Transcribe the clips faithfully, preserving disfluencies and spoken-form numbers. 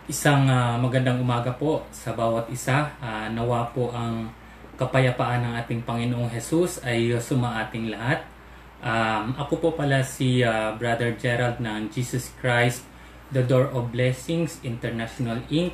Isang ah, magandang umaga po sa bawat isa. Ah, nawa po ang kapayapaan ng ating Panginoong Jesus ay suma ating lahat. Um, ako po pala si ah, Brother Gerald ng Jesus Christ, The Door of Blessings International Incorporated.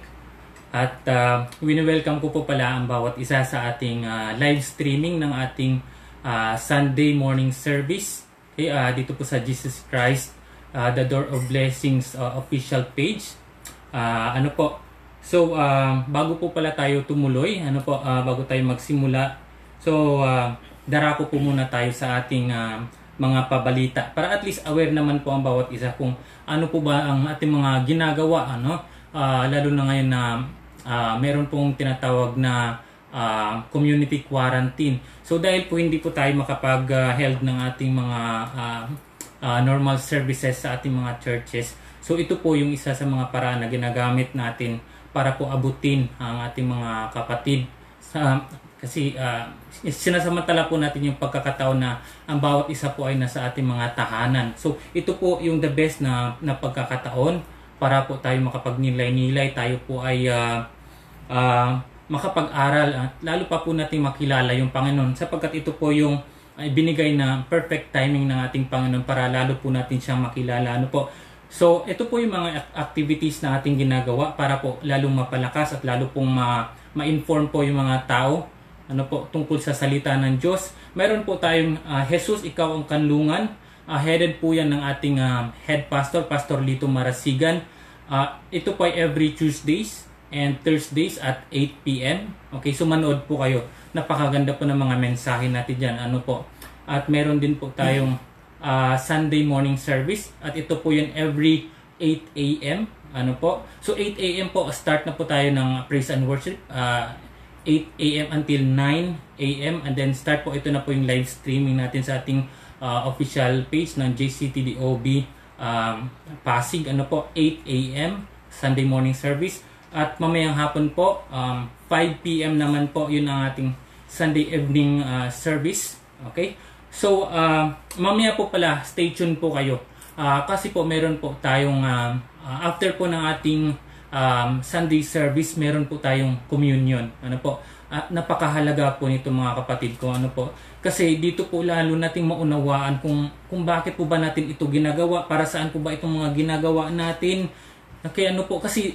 At uh, wini-welcome ko po pala ang bawat isa sa ating ah, live streaming ng ating ah, Sunday morning service. Okay, ah, dito po sa Jesus Christ, ah, The Door of Blessings ah, official page. Ah, ano po? So, ah, bago po pala tayo tumuloy, ano po, ah, bago tayo magsimula. So, ah, darako po muna tayo sa ating ah, mga pabalita para at least aware naman po ang bawat isa kung ano po ba ang ating mga ginagawa, ano? Ah, lalo na ngayon na ah, meron pong tinatawag na ah, community quarantine. So, dahil po hindi po tayo makapag-held ng ating mga ah, ah, normal services sa ating mga churches. So ito po yung isa sa mga paraan na ginagamit natin para po abutin ang ating mga kapatid. Sa, kasi uh, sinasamantala po natin yung pagkakataon na ang bawat isa po ay nasa ating mga tahanan. So ito po yung the best na, na pagkakataon para po tayo makapagnilay-nilay. Tayo po ay uh, uh, makapag-aral at lalo pa po natin makilala yung Panginoon sapagkat ito po yung ay binigay na perfect timing ng ating Panginoon para lalo po natin siyang makilala. Ano po? So, ito po yung mga activities na ating ginagawa para po lalong mapalakas at lalo pong ma- ma-inform po yung mga tao ano po, tungkol sa salita ng Diyos. Meron po tayong uh, Jesus, Ikaw ang Kanlungan. Uh, headed po yan ng ating uh, head pastor, Pastor Lito Marasigan. Uh, ito po ay every Tuesdays and Thursdays at eight p m Okay, so manood po kayo. Napakaganda po ng mga mensahe natin dyan. Ano po? At meron din po tayong uh, Sunday morning service. At ito po yun every eight a m Ano po? So eight a m po, start na po tayo ng praise and worship. Uh, eight a m until nine a m And then start po, ito na po yung live streaming natin sa ating uh, official page ng J C T D O B um, Pasig. Ano po? eight a m Sunday morning service. At mamayang hapon po, um, five p m naman po, yun ang ating Sunday evening uh, service. Okay? So, uh, mamaya po pala, stay tuned po kayo. Uh, kasi po meron po tayong, uh, uh, after po ng ating um, Sunday service, meron po tayong communion. Ano po? At uh, napakahalaga po nito mga kapatid ko. Ano po? Kasi dito po lalo nating maunawaan kung, kung bakit po ba natin ito ginagawa, para saan po ba itong mga ginagawa natin. Okay, ano po? Kasi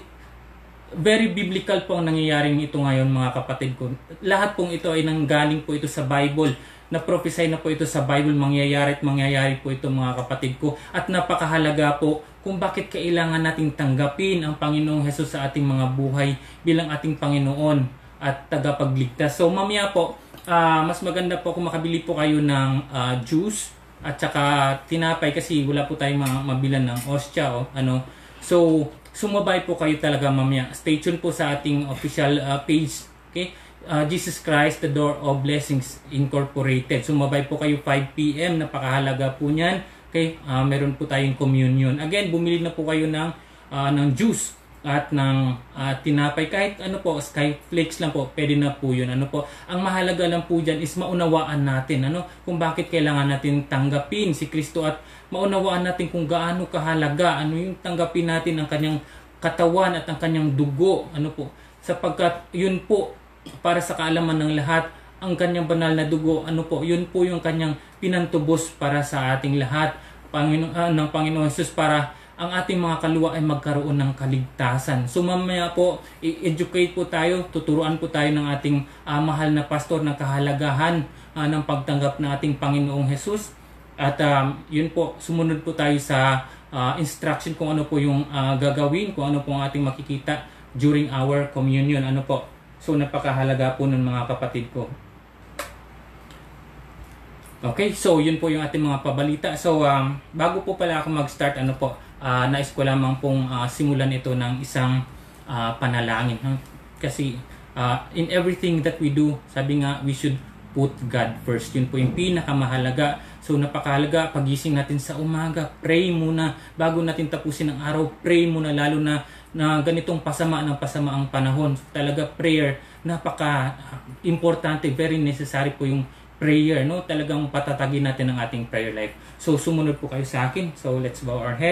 very biblical po ang nangyayaring ito ngayon mga kapatid ko. Lahat pong ito ay nanggaling po ito sa Bible. Na-prophesy na po ito sa Bible, mangyayari at mangyayari po ito mga kapatid ko. At napakahalaga po kung bakit kailangan nating tanggapin ang Panginoong Hesus sa ating mga buhay bilang ating Panginoon at tagapagligtas. So mamaya po, uh, mas maganda po kung makabili po kayo ng uh, juice at saka tinapay kasi wala po tayong mga mabilan ng ostya. Oh, ano. So, sumabay po kayo talaga mamaya. Stay tuned po sa ating official uh, page. Okay? Uh, Jesus Christ, The Door of Blessings Incorporated. Sumabay po kayo five p m Napakahalaga po niyan. Okay? Uh, meron po tayong communion. Again, bumili na po kayo ng, uh, ng juice at ng uh, tinapay. Kahit ano po, skyflakes lang po, pwede na po yun. Ano po? Ang mahalaga lang po dyan is maunawaan natin ano, kung bakit kailangan natin tanggapin si Kristo at maunawaan natin kung gaano kahalaga, ano yung tanggapin natin ang kanyang katawan at ang kanyang dugo, ano po, sapagkat yun po para sa kaalaman ng lahat, ang kanyang banal na dugo, ano po, yun po yung kanyang pinantubos para sa ating lahat, Pangino, uh, ng Panginoon Jesus, para ang ating mga kaluluwa ay magkaroon ng kaligtasan. So mamaya po, i-educate po tayo, tuturuan po tayo ng ating uh, mahal na pastor ng kahalagahan uh, ng pagtanggap ng ating Panginoong Jesus. At um, yun po, sumunod po tayo sa uh, instruction kung ano po yung uh, gagawin, kung ano po ang ating makikita during our communion. Ano po? So napakahalaga po nun mga kapatid ko. Okay, so yun po yung ating mga pabalita. So um, bago po pala ako mag-start, ano po, uh, nais ko lamang pong uh, simulan ito ng isang uh, panalangin. Huh? Kasi uh, in everything that we do, sabi nga, we should put God first. Yun po yung pinakamahalaga. So napakahalaga, pagising natin sa umaga, pray muna. Bago natin tapusin ang araw, pray muna, lalo na na ganitong pasama ng pasama ang panahon. So, talaga prayer, napaka-importante, very necessary po yung prayer, no? Talagang patatagin natin ang ating prayer life. So sumunod po kayo sa akin. So let's bow our heads.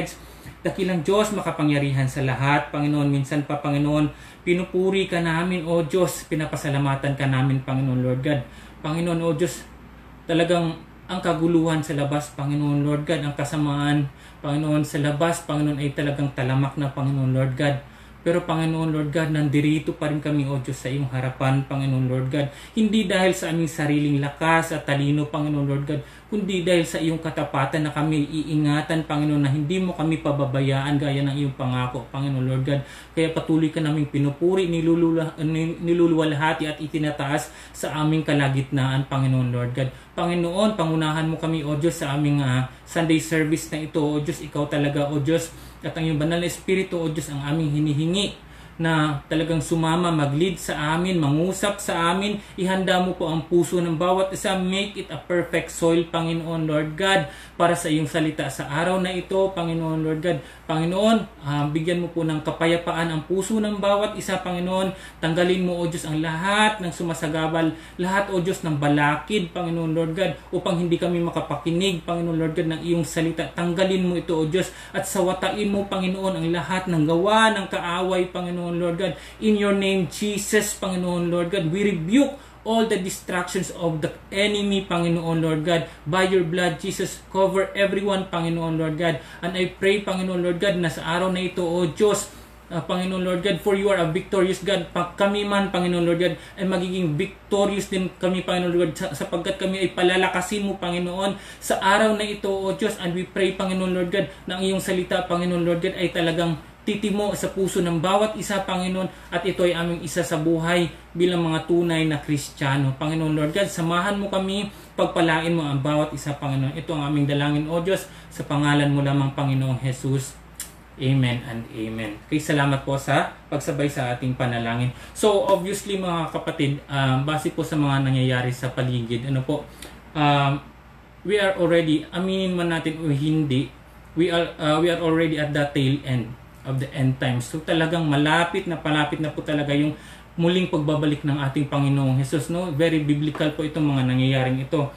Dakilang Diyos, makapangyarihan sa lahat, Panginoon. Minsan pa, Panginoon, pinupuri ka namin, O Diyos. Pinapasalamatan ka namin, Panginoon, Lord God. Panginoon, O Diyos, talagang ang kaguluhan sa labas, Panginoon, Lord God, ang kasamaan, Panginoon, sa labas, Panginoon, ay talagang talamak na, Panginoon, Lord God. Pero Panginoon Lord God, nandirito pa rin kami, O Diyos, sa iyong harapan, Panginoon Lord God. Hindi dahil sa aming sariling lakas at talino, Panginoon Lord God, kundi dahil sa iyong katapatan na kami iingatan, Panginoon, na hindi mo kami pababayaan gaya ng iyong pangako, Panginoon Lord God. Kaya patuloy ka naming pinupuri, nilulula, niluluwalhati at itinataas sa aming kalagitnaan, Panginoon Lord God. Panginoon, pangunahan mo kami, O Diyos, sa aming uh, Sunday service na ito, O Diyos, ikaw talaga, O Diyos, at ang iyong banal na Espiritu, O Diyos, ang aming hinihingi na talagang sumama, mag-lead sa amin, mangusap sa amin. Ihanda mo po ang puso ng bawat isa. Make it a perfect soil, Panginoon Lord God, para sa iyong salita sa araw na ito, Panginoon Lord God. Panginoon, uh, bigyan mo po ng kapayapaan ang puso ng bawat isa, Panginoon. Tanggalin mo, O Diyos, ang lahat ng sumasagabal, lahat, O Diyos, ng balakid, Panginoon Lord God, upang hindi kami makapakinig, Panginoon Lord God, ng iyong salita. Tanggalin mo ito, O Diyos, at sawatain mo, Panginoon, ang lahat ng gawa ng kaaway, Panginoon Lord God. In your name, Jesus, Panginoon Lord God, we rebuke all the distractions of the enemy, Panginoon Lord God. By your blood, Jesus, cover everyone, Panginoon Lord God. And I pray, Panginoon Lord God, na sa araw na ito, O Diyos, uh, Panginoon Lord God, for you are a victorious God. Pag kami man, Panginoon Lord God, ay magiging victorious din kami, Panginoon Lord God, sapagkat kami ay palalakasin mo, Panginoon, sa araw na ito, O Diyos. And we pray, Panginoon Lord God, na ang iyong salita, Panginoon Lord God, ay talagang titimo sa puso ng bawat isa, Panginoon, at ito ay aming isa sa buhay bilang mga tunay na Kristiyano. Panginoon Lord God, samahan mo kami, pagpalain mo ang bawat isa, Panginoon. Ito ang aming dalangin, O Diyos, sa pangalan mo lamang, Panginoong Jesus. Amen and amen. Kaya salamat po sa pagsabay sa ating panalangin. So, obviously, mga kapatid, um, base po sa mga nangyayari sa paligid, ano po, um, we are already, aminin man natin o hindi, we are, uh, we are already at the tail end of the end times. So talagang malapit na palapit na po talaga yung muling pagbabalik ng ating Panginoong Jesus, no? Very biblical po itong mga nangyayaring ito.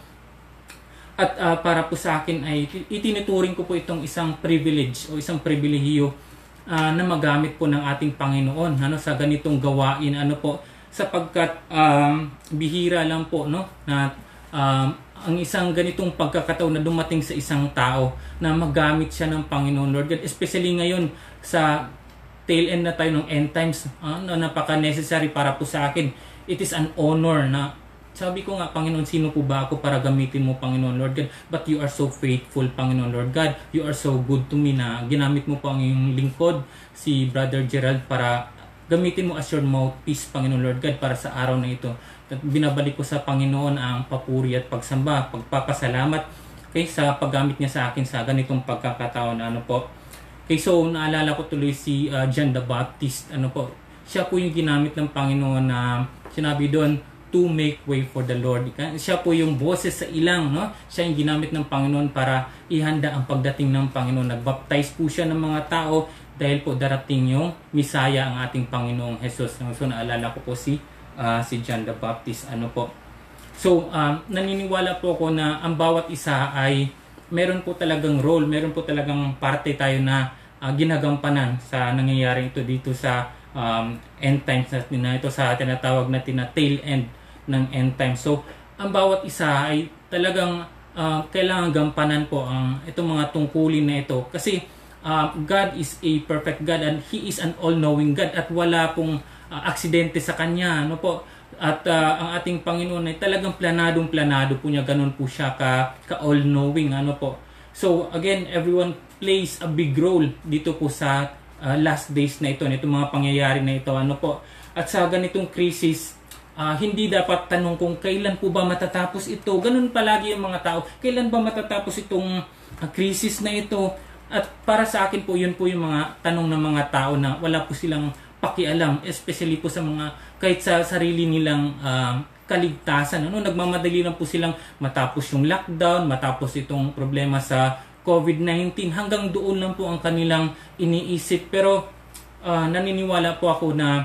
At uh, para po sa akin ay itinuturing ko po itong isang privilege o isang pribilehiyo uh, na magamit po ng ating Panginoon, ano, sa ganitong gawain, ano po, sapagkat um, bihira lang po, no, na um, ang isang ganitong pagkakataon na dumating sa isang tao na magamit siya ng Panginoon Lord God, especially ngayon sa tail end na tayo ng end times, uh, na napaka-necessary para po sa akin. It is an honor na sabi ko nga, Panginoon, sino po ba ako para gamitin mo, Panginoon Lord God? But you are so faithful, Panginoon Lord God. You are so good to me na ginamit mo po ang iyong lingkod, si Brother Gerald, para gamitin mo as your mouthpiece, Panginoon Lord God, para sa araw na ito. At binabalik ko sa Panginoon ang papuri at pagsamba, pagpapasalamat kay sa paggamit niya sa akin sa ganitong pagkakataon, ano po. Kay so naalala ko tuloy si uh, John the Baptist, ano po. Siya po yung ginamit ng Panginoon na sinabi doon, to make way for the Lord. Siya po yung boses sa ilang, no? Siya yung ginamit ng Panginoon para ihanda ang pagdating ng Panginoon. Nagbaptize po siya ng mga tao dahil po darating yung Misaya, ang ating Panginoong Jesus. So naalala ko po si Uh, si John the Baptist, ano po. So, um, naniniwala po ako na ang bawat isa ay meron po talagang role, meron po talagang parte tayo na uh, ginagampanan sa nangyayari ito dito sa um, end times natin, na ito sa tinatawag natin na tail end ng end times. So, ang bawat isa ay talagang uh, kailangan gampanan po ang itong mga tungkulin na ito. Kasi uh, God is a perfect God and He is an all-knowing God at wala pong Uh, aksidente sa kanya, ano po. At uh, ang ating Panginoon ay talagang planadong planado po niya, ganun po siya ka, ka all knowing, ano po. So again, everyone plays a big role dito po sa uh, last days na ito, nitong mga pangyayari na ito, ano po. At sa ganitong crisis, uh, hindi dapat tanong kung kailan po ba matatapos ito. Ganun palagi yung mga tao, kailan ba matatapos itong uh, crisis na ito. At para sa akin po, yun po yung mga tanong ng mga tao na wala po silang pakialam, especially po sa mga kahit sa sarili nilang uh, kaligtasan, ano, nagmamadali lang po silang matapos yung lockdown, matapos itong problema sa COVID nineteen, hanggang doon lang po ang kanilang iniisip. Pero uh, naniniwala po ako na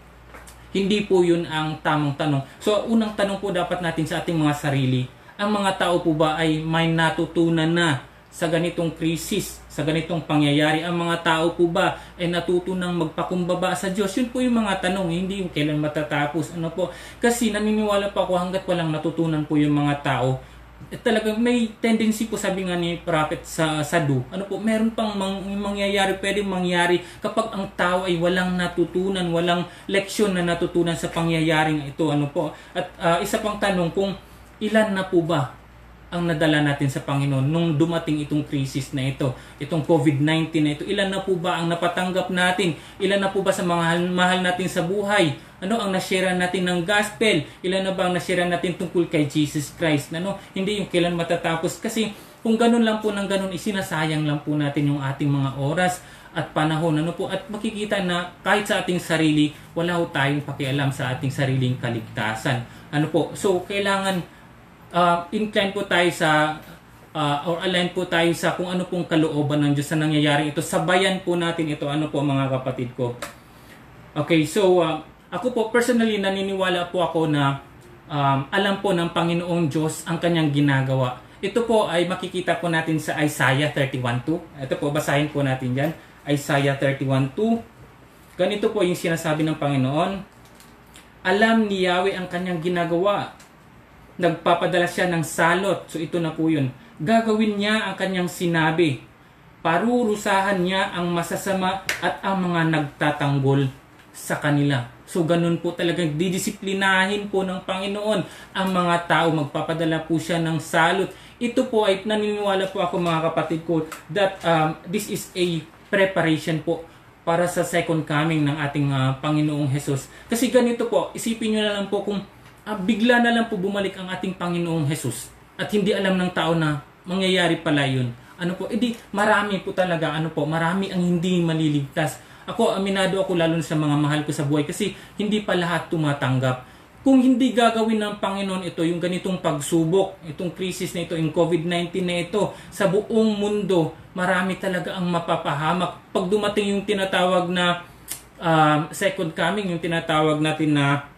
hindi po yun ang tamang tanong. So unang tanong po dapat natin sa ating mga sarili, ang mga tao po ba ay may natutunan na sa ganitong krisis, sa ganitong pangyayari? Ang mga tao po ba ay natuto ng magpakumbaba sa Diyos? Yun po yung mga tanong, hindi yung kailan matatapos. Ano po? Kasi naniniwala pa ako hanggat walang natutunan po yung mga tao, eh, talagang may tendency po, sabi nga ni Prophet sa Sadu, ano po, meron pang mang, mangyayari, pwedeng mangyari kapag ang tao ay walang natutunan, walang leksyon na natutunan sa pangyayaring ito. Ano po? At uh, isa pang tanong, kung ilan na po ba ang nadala natin sa Panginoon nung dumating itong crisis na ito, itong COVID nineteen na ito? Ilan na po ba ang napatanggap natin? Ilan na po ba sa mga mahal natin sa buhay? Ano ang nashare natin ng gospel? Ilan na ba ang nashare natin tungkol kay Jesus Christ? Ano, hindi yung kailan matatapos. Kasi kung ganun lang po ng ganun, isinasayang lang po natin yung ating mga oras at panahon. Ano po? At makikita na kahit sa ating sarili, wala ho tayong pakialam sa ating sariling kaligtasan. Ano po? So, kailangan Uh, incline po tayo sa uh, or align po tayo sa kung ano pong kalooban ng Diyos sa nangyayari ito. Sabayan po natin ito. Ano po mga kapatid ko? Okay, so uh, ako po personally naniniwala po ako na um, alam po ng Panginoong Diyos ang kanyang ginagawa. Ito po ay makikita po natin sa Isaiah thirty-one two. Ito po, basahin po natin dyan. Isaiah thirty-one two. Ganito po yung sinasabi ng Panginoon. Alam ni Yahweh ang kanyang ginagawa. Nagpapadala siya ng salot. So ito na po yun. Gagawin niya ang kanyang sinabi. Parurusahan niya ang masasama at ang mga nagtatanggol sa kanila. So ganun po talagang didisiplinahin po ng Panginoon ang mga tao. Magpapadala po siya ng salot. Ito po ay naniniwala po ako mga kapatid ko that um, this is a preparation po para sa second coming ng ating uh, Panginoong Jesus. Kasi ganito po, isipin nyo na lang po kung Uh, bigla na lang po bumalik ang ating Panginoong Jesus at hindi alam ng tao na mangyayari pala yun. Ano po, edi marami po talaga, ano po, marami ang hindi maliligtas. Ako, aminado ako lalo sa mga mahal ko sa buhay kasi hindi pa lahat tumatanggap. Kung hindi gagawin ng Panginoon ito, yung ganitong pagsubok, itong crisis na ito, yung COVID nineteen na ito, sa buong mundo, marami talaga ang mapapahamak. Pag dumating yung tinatawag na uh, second coming, yung tinatawag natin na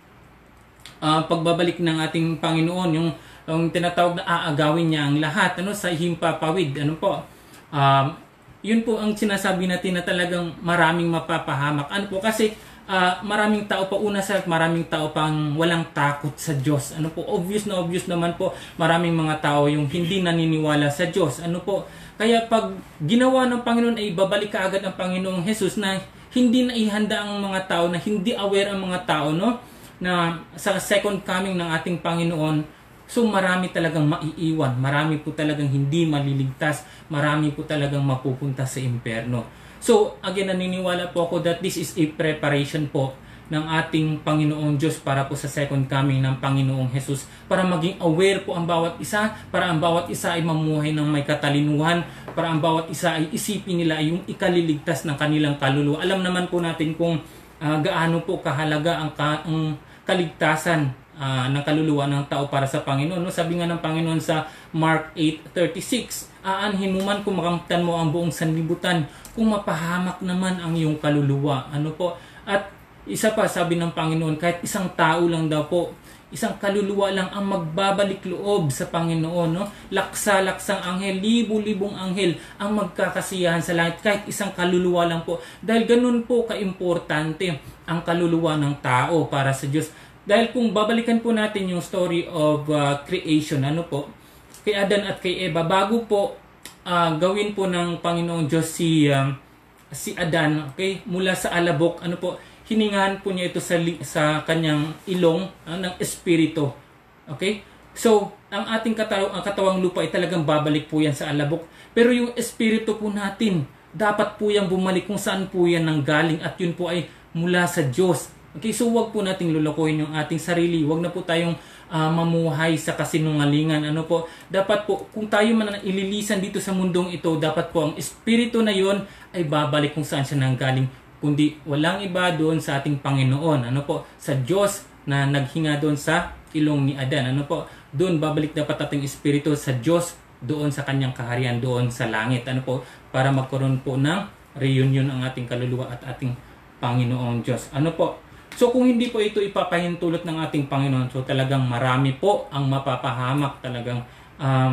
Uh, pagbabalik ng ating Panginoon, yung, yung tinatawag na aagawin niya ang lahat, ano, sa himpapawid, ano po, um, yun po ang sinasabi natin na talagang maraming mapapahamak. Ano po, kasi uh, maraming tao pa, una sa maraming tao pang walang takot sa Diyos. Ano po, obvious na obvious naman po, maraming mga tao yung hindi naniniwala sa Diyos. Ano po, kaya pag ginawa ng Panginoon ay babalik ka agad ang Panginoong Jesus na hindi na ihanda ang mga tao, na hindi aware ang mga tao, no, na sa second coming ng ating Panginoon. So marami talagang maiiwan, marami po talagang hindi maliligtas, marami po talagang mapupunta sa impyerno. So again, naniniwala po ako that this is a preparation po ng ating Panginoong Diyos para po sa second coming ng Panginoong Jesus, para maging aware po ang bawat isa, para ang bawat isa ay mamuhay ng may katalinuhan, para ang bawat isa ay isipin nila yung ikaliligtas ng kanilang kaluluwa. Alam naman po natin kung uh, gaano po kahalaga ang, ka, ang kaligtasan uh, ng kaluluwa ng tao para sa Panginoon. No? Sabi nga ng Panginoon sa Mark eight thirty-six, aanhin mo man kung makamtan mo ang buong sanlibutan, kung mapahamak naman ang iyong kaluluwa. Ano po? At isa pa, sabi ng Panginoon, kahit isang tao lang daw po, isang kaluluwa lang ang magbabalik loob sa Panginoon. No? Laksa-laksang anghel, libo-libong anghel ang magkakasiyahan sa langit, kahit isang kaluluwa lang po. Dahil ganun po kaimportante ang kaluluwa ng tao para sa Diyos. Dahil kung babalikan po natin yung story of uh, creation, ano po, kay Adan at kay Eva, bago po uh, gawin po ng Panginoong Diyos si, um, si Adan, okay, mula sa alabok, ano po, hiningahan po niya ito sa, sa kanyang ilong uh, ng espiritu. Okay? So, ang ating kataw ang katawang lupa ay talagang babalik po yan sa alabok. Pero yung espiritu po natin, dapat po yan bumalik kung saan po yan nanggaling, at yun po ay mula sa Diyos. Okay, so wag po nating lulukuhin yung ating sarili. Wag na po tayong uh, mamuhay sa kasinungalingan. Ano po? Dapat po, kung tayo man ililisan dito sa mundong ito, dapat po ang espiritu na yon ay babalik kung saan siya nanggaling. Kundi walang iba doon sa ating Panginoon. Ano po? Sa Diyos na naghinga doon sa ilong ni Adan. Ano po? Doon babalik dapat ating espiritu sa Diyos, doon sa kanyang kaharian, doon sa langit. Ano po? Para magkaroon po ng reunion ang ating kaluluwa at ating Panginoong Diyos. Ano po? So kung hindi po ito ipapahintulot ng ating Panginoon, so talagang marami po ang mapapahamak, talagang um,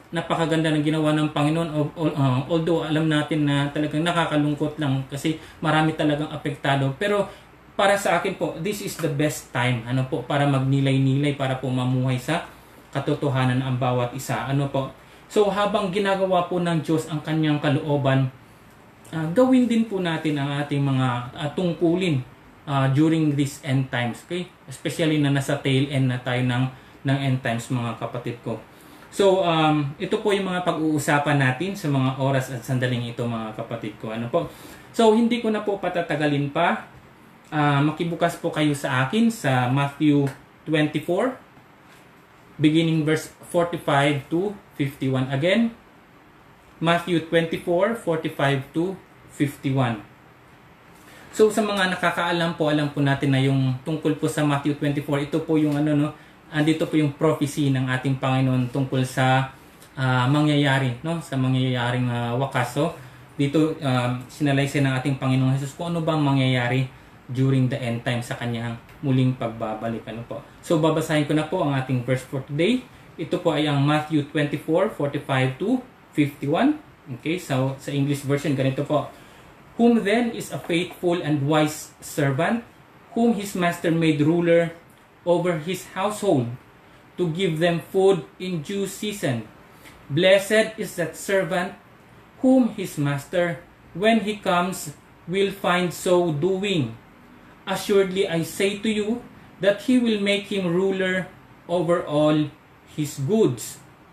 napakaganda ng ginawa ng Panginoon. Uh, although alam natin na talagang nakakalungkot lang kasi marami talagang apektado. Pero para sa akin po, this is the best time ano po, para magnilay-nilay, para po mamuhay sa katotohanan ang bawat isa. Ano po? So habang ginagawa po ng Diyos ang kanyang kalooban, uh, gawin din po natin ang ating mga uh, tungkulin uh, during these end times. Okay? Especially na nasa tail end na tayo ng, ng end times, mga kapatid ko. So, um, ito po yung mga pag-uusapan natin sa mga oras at sandaling ito, mga kapatid ko. Ano po? So, hindi ko na po patatagalin pa. Uh, makibukas po kayo sa akin sa Matthew twenty-four, beginning verse forty-five to fifty-one. Again, Matthew twenty-four, forty-five to fifty-one. So, sa mga nakakaalam po, alam po natin na yung tungkol po sa Matthew twenty-four, ito po yung ano, no? Andito po yung prophecy ng ating Panginoon tungkol sa uh, mangyayari, no? Sa mangyayaring uh, wakas. So, dito uh, sinalaysay ng ating Panginoong Jesus kung ano bang mangyayari during the end time sa kanyang muling pagbabalik. Ano po? So, babasahin ko na po ang ating verse for today. Ito po ay ang Matthew twenty-four, forty-five to fifty-one. Okay, so sa English version, ganito po. Whom then is a faithful and wise servant, whom his master made ruler over his household, to give them food in due season. Blessed is that servant whom his master, when he comes, will find so doing. Assuredly I say to you, that he will make him ruler over all his goods.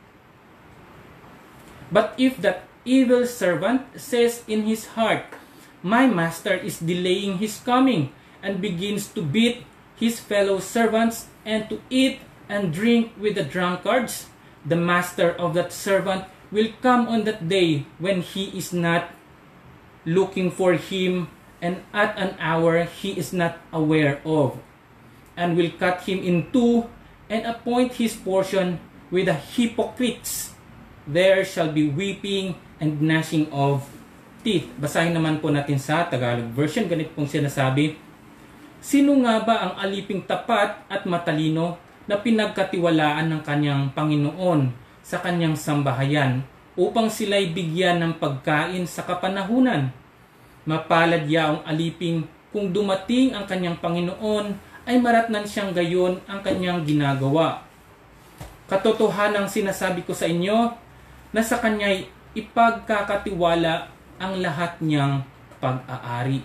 But if that evil servant says in his heart, my master is delaying his coming, and begins to beat his fellow servants, and to eat and drink with the drunkards, the master of that servant will come on that day when he is not looking for him, and at an hour he is not aware of, and will cut him in two, and appoint his portion with the hypocrites. There shall be weeping and gnashing of teeth. Basahin naman po natin sa Tagalog version. Ganito pong sinasabi, sino nga ba ang aliping tapat at matalino na pinagkatiwalaan ng kanyang Panginoon sa kanyang sambahayan upang sila'y bigyan ng pagkain sa kapanahunan? Mapalad yaong aliping kung dumating ang kanyang Panginoon ay maratnan siyang gayon ang kanyang ginagawa. Katotohanang sinasabi ko sa inyo na sa kanya'y ipagkakatiwala ang lahat niyang pag-aari.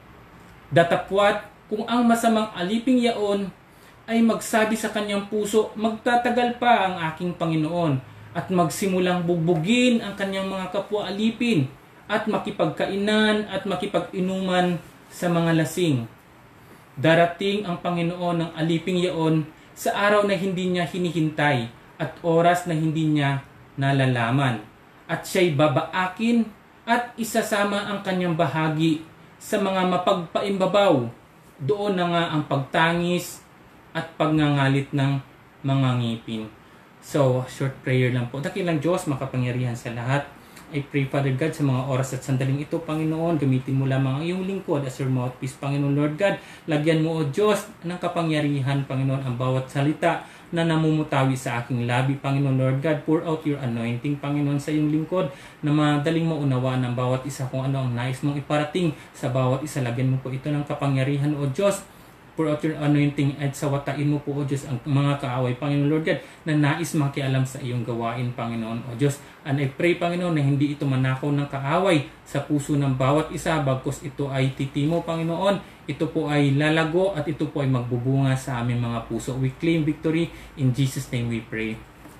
Datapwat kung ang masamang aliping yaon ay magsabi sa kanyang puso, magtatagal pa ang aking Panginoon, at magsimulang bugbugin ang kanyang mga kapwa alipin, at makipagkainan at makipag-inuman sa mga lasing. Darating ang Panginoon ng aliping yaon sa araw na hindi niya hinihintay at oras na hindi niya nalalaman, at siya'y babaakin at isasama ang kanyang bahagi sa mga mapagpaimbabaw. Doon na nga ang pagtangis at pagngangalit ng mga ngipin. So, short prayer lang po. Dakilang Diyos, makapangyarihan sa lahat, I pray, Father God, sa mga oras at sandaling ito, Panginoon, gamitin mo lamang ang iyong lingkod as your mouthpiece, Panginoon Lord God. Lagyan mo, O Diyos, ng kapangyarihan, Panginoon, ang bawat salita na namumutawi sa aking labi, Panginoon Lord God. Pour out your anointing, Panginoon, sa iyong lingkod, na madaling maunawaan ng bawat isa kung ano ang nais mong iparating sa bawat isa. Lagyan mo po ito ng kapangyarihan, O Diyos. Pour out your anointing at sawatain mo po, O Diyos, ang mga kaaway, Panginoon Lord God, na nais makialam sa iyong gawain, Panginoon, O Diyos. And I pray, Panginoon, na hindi ito manakaw ng kaaway sa puso ng bawat isa, bagkus ito ay titimo, Panginoon. Ito po ay lalago at ito po ay magbubunga sa aming mga puso. We claim victory. In Jesus' name we pray.